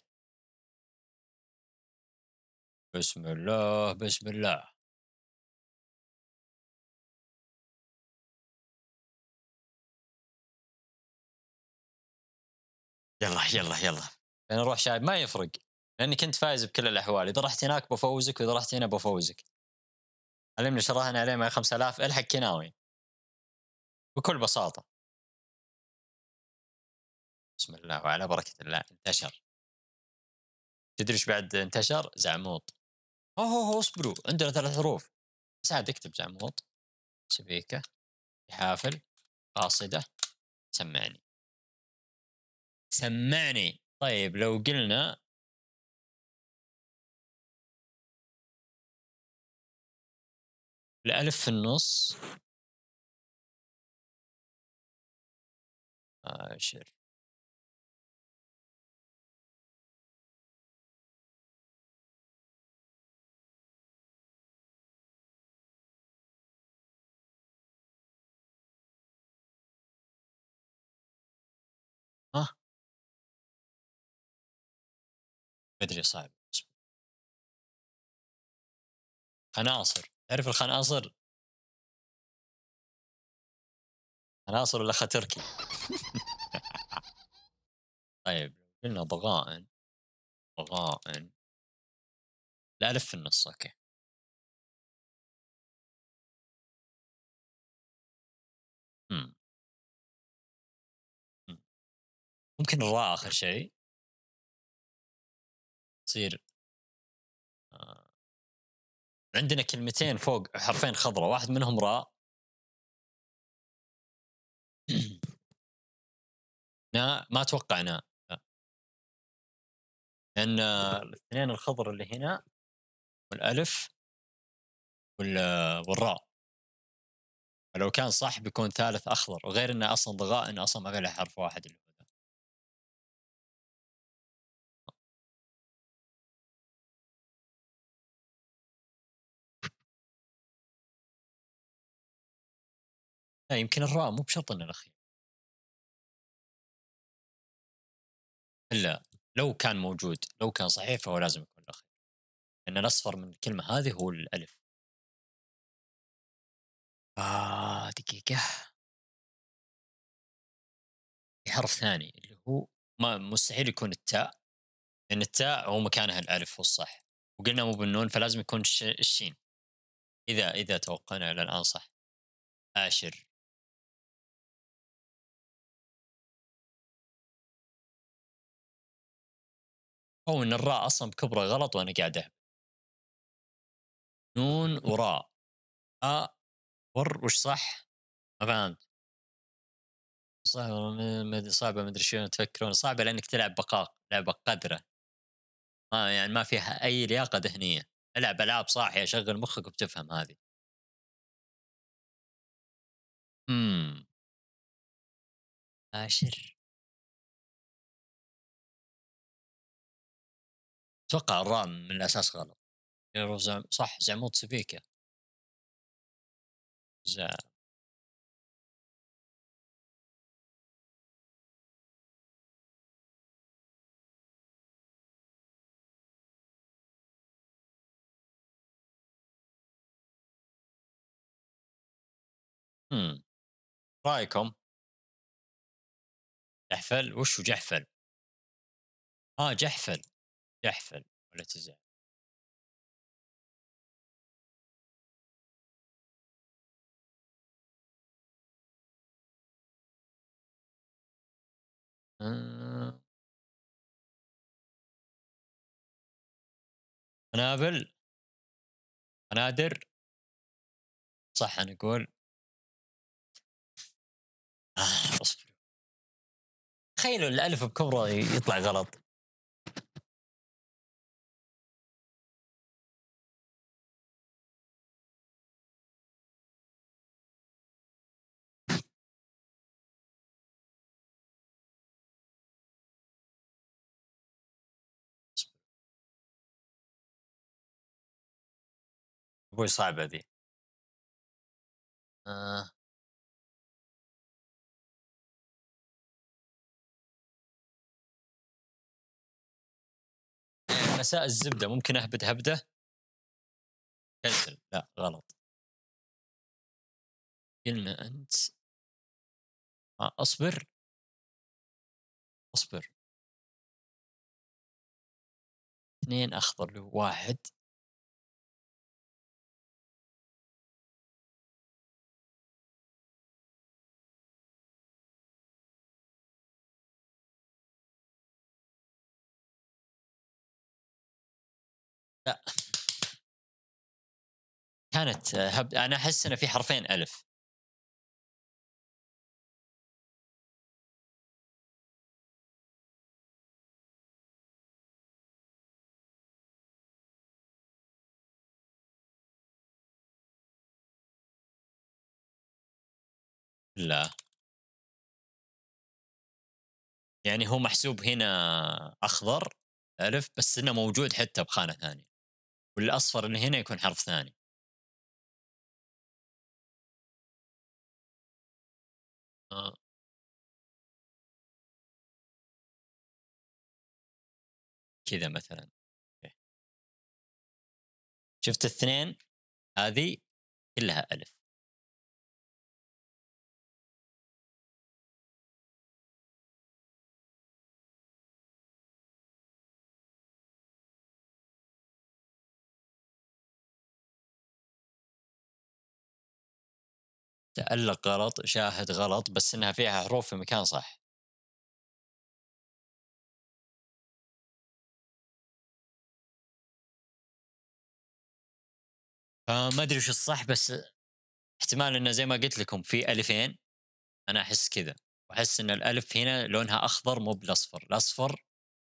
بسم الله بسم الله. يلا يلا يلا، انا اروح شايب ما يفرق، لاني كنت فايز بكل الاحوال، اذا رحت هناك بفوزك واذا رحت هنا بفوزك. علمني شراهن عليه مع 5000 الحق كناوي بكل بساطه. بسم الله وعلى بركه الله. انتشر. تدري ايش بعد انتشر؟ زعموط. اوه اصبروا، عندنا 3 حروف. ساعد اكتب زعموط، سبيكه، حافل، قاصده، سمعني. سمعني. طيب لو قلنا الألف في النص، عشر. ها بدري صعب. خناصر، تعرف الخناصر؟ خناصر ولا ختركي؟ طيب قلنا ضغائن. ضغائن، الألف في النص، أوكي. مم. مم. ممكن الراء آخر شيء تصير. آه. عندنا كلمتين فوق حرفين خضراء، واحد منهم راء. نا ما أتوقع نا، لا. لأن الاثنين الخضر اللي هنا والألف والراء، ولو كان صح بيكون ثالث أخضر، وغير إنه أصلا ضغائن أصلا ما في إلا حرف واحد اللي هو ذا. لا يمكن الراء مو بشرط إنه الأخير، إلا لو كان موجود، لو كان صحيح فهو لازم يكون الأخير، لأن الأصفر من الكلمة هذه هو الألف. دقيقة. في حرف ثاني اللي هو ما مستحيل يكون التاء، لأن التاء هو مكانها الألف هو الصح، وقلنا مو بالنون فلازم يكون الشين. إذا توقعنا إلى الآن صح. آشر. أو إن الراء أصلا بكبرى غلط وأنا قاعد أهبط. نون وراء. وش صح؟ ما فهمت. صعبة، صعبة، ما ادري شلون تفكرون، صعبة لانك تلعب بقاق، لعبة قذرة، ما يعني ما فيها اي لياقة ذهنية. العب العاب صاحية، شغل مخك وبتفهم هذه. امم عاشر. اتوقع الراء من الاساس غلط. صح، زعموت سبيكة. ز... امم رايكم؟ جحفل، وش هو جحفل؟ جحفل. جحفل ولا تزعل. آه... قنابل. نادر. صح نقول. اصبر. تخيلوا الالف بكبره يطلع غلط. ابوي صعبه ذي. آه. مساء الزبده ممكن اهبد هبده. كنسل. لا غلط. قلنا انت. اصبر. اصبر. 2 اخضر له 1. لا كانت انا احس ان في حرفين الف. لا يعني هو محسوب هنا اخضر الف، بس انه موجود حتى بخانه ثانيه، والاصفر اللي هنا يكون حرف ثاني. آه. كذا مثلا. شفت الاثنين هذه كلها الف. تألق غلط، شاهد غلط، بس انها فيها حروف في مكان صح. ما ادري وش الصح، بس احتمال انه زي ما قلت لكم في الفين. انا احس كذا، واحس ان الالف هنا لونها اخضر مو بالاصفر. الاصفر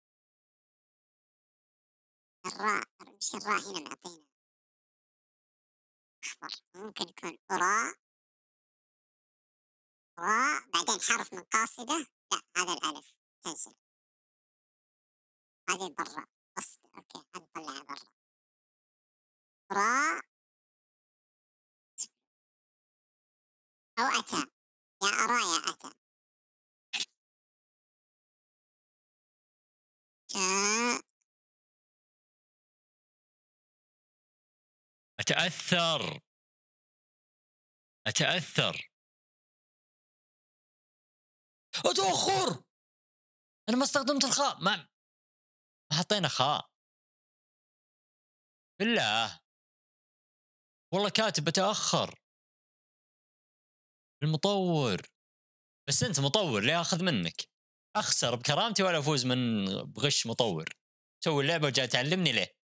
الراء، مش الراء هنا معطينا أخضر، ممكن يكون راء راء بعدين حرف من قاصدة. لا هذا الألف كنسل، هذه برا بس. أوكي هذه طلعها برا. راء أو أتى، يا أرى يا أتى. جاء.
اتاثر. اتاثر. اتاخر. انا ما استخدمت الخاء، ما حطينا خاء. بالله والله كاتب اتاخر. المطور. بس انت مطور ليه اخذ منك؟ اخسر بكرامتي ولا افوز من بغش مطور؟ سوي اللعبه وجاي تعلمني ليه؟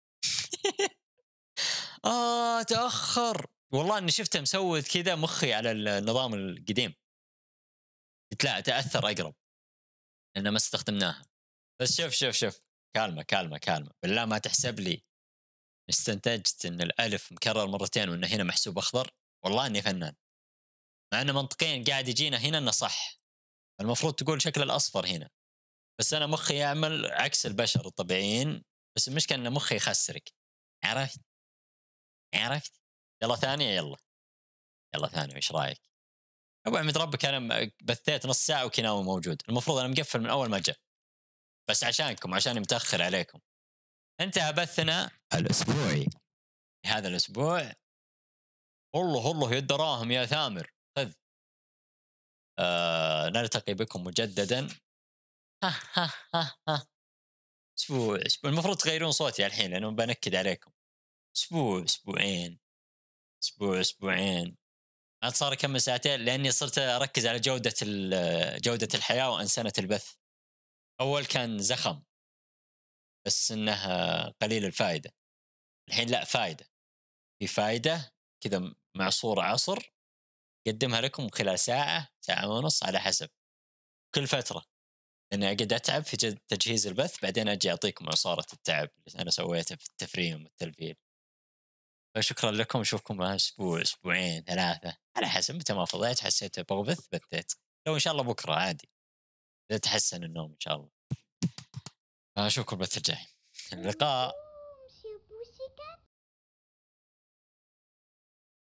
تاخر. والله اني شفته مسوي كذا مخي على النظام القديم. قلت لا تاثر اقرب، لان ما استخدمناها. بس شوف كالمه كالمه كالمه بالله ما تحسب لي استنتجت ان الالف مكرر مرتين وانه هنا محسوب اخضر. والله اني فنان، مع انه منطقيا قاعد يجينا هنا انه صح. المفروض تقول شكل الاصفر هنا، بس انا مخي يعمل عكس البشر الطبيعيين. بس المشكله ان مخي يخسرك. عرفت؟ عرفت. يلا ثانيه. يلا ثانيه. ايش رايك؟ ابو عمد ربك انا بثيت نص ساعه وكيناوي موجود. المفروض انا مقفل من اول ما جاء، بس عشانكم، عشاني متاخر عليكم. انتهى بثنا الاسبوعي هذا الاسبوع. والله يا الدراهم يا ثامر خذ. نلتقي بكم مجددا. اسبوع المفروض تغيرون صوتي الحين لانه بنكد عليكم. اسبوعين. اسبوعين. عاد صار كم ساعتين لاني صرت اركز على جوده الحياه وانسنه البث. اول كان زخم بس انه قليل الفائده. الحين لا فائده. في فائدة كذا معصورة عصر قدمها لكم خلال ساعة ونص على حسب كل فترة، لأني أقعد أتعب في تجهيز البث، بعدين أجي أعطيكم عصارة التعب اللي أنا سويته في التفريم والتلفيل. فشكرا لكم، أشوفكم أسبوع أسبوعين 3 على حسب متى ما فضيت حسيت أبغى بثيت، لو إن شاء الله بكرة عادي إذا تحسن النوم إن شاء الله. أشوفكم البث الجاي، اللقاء.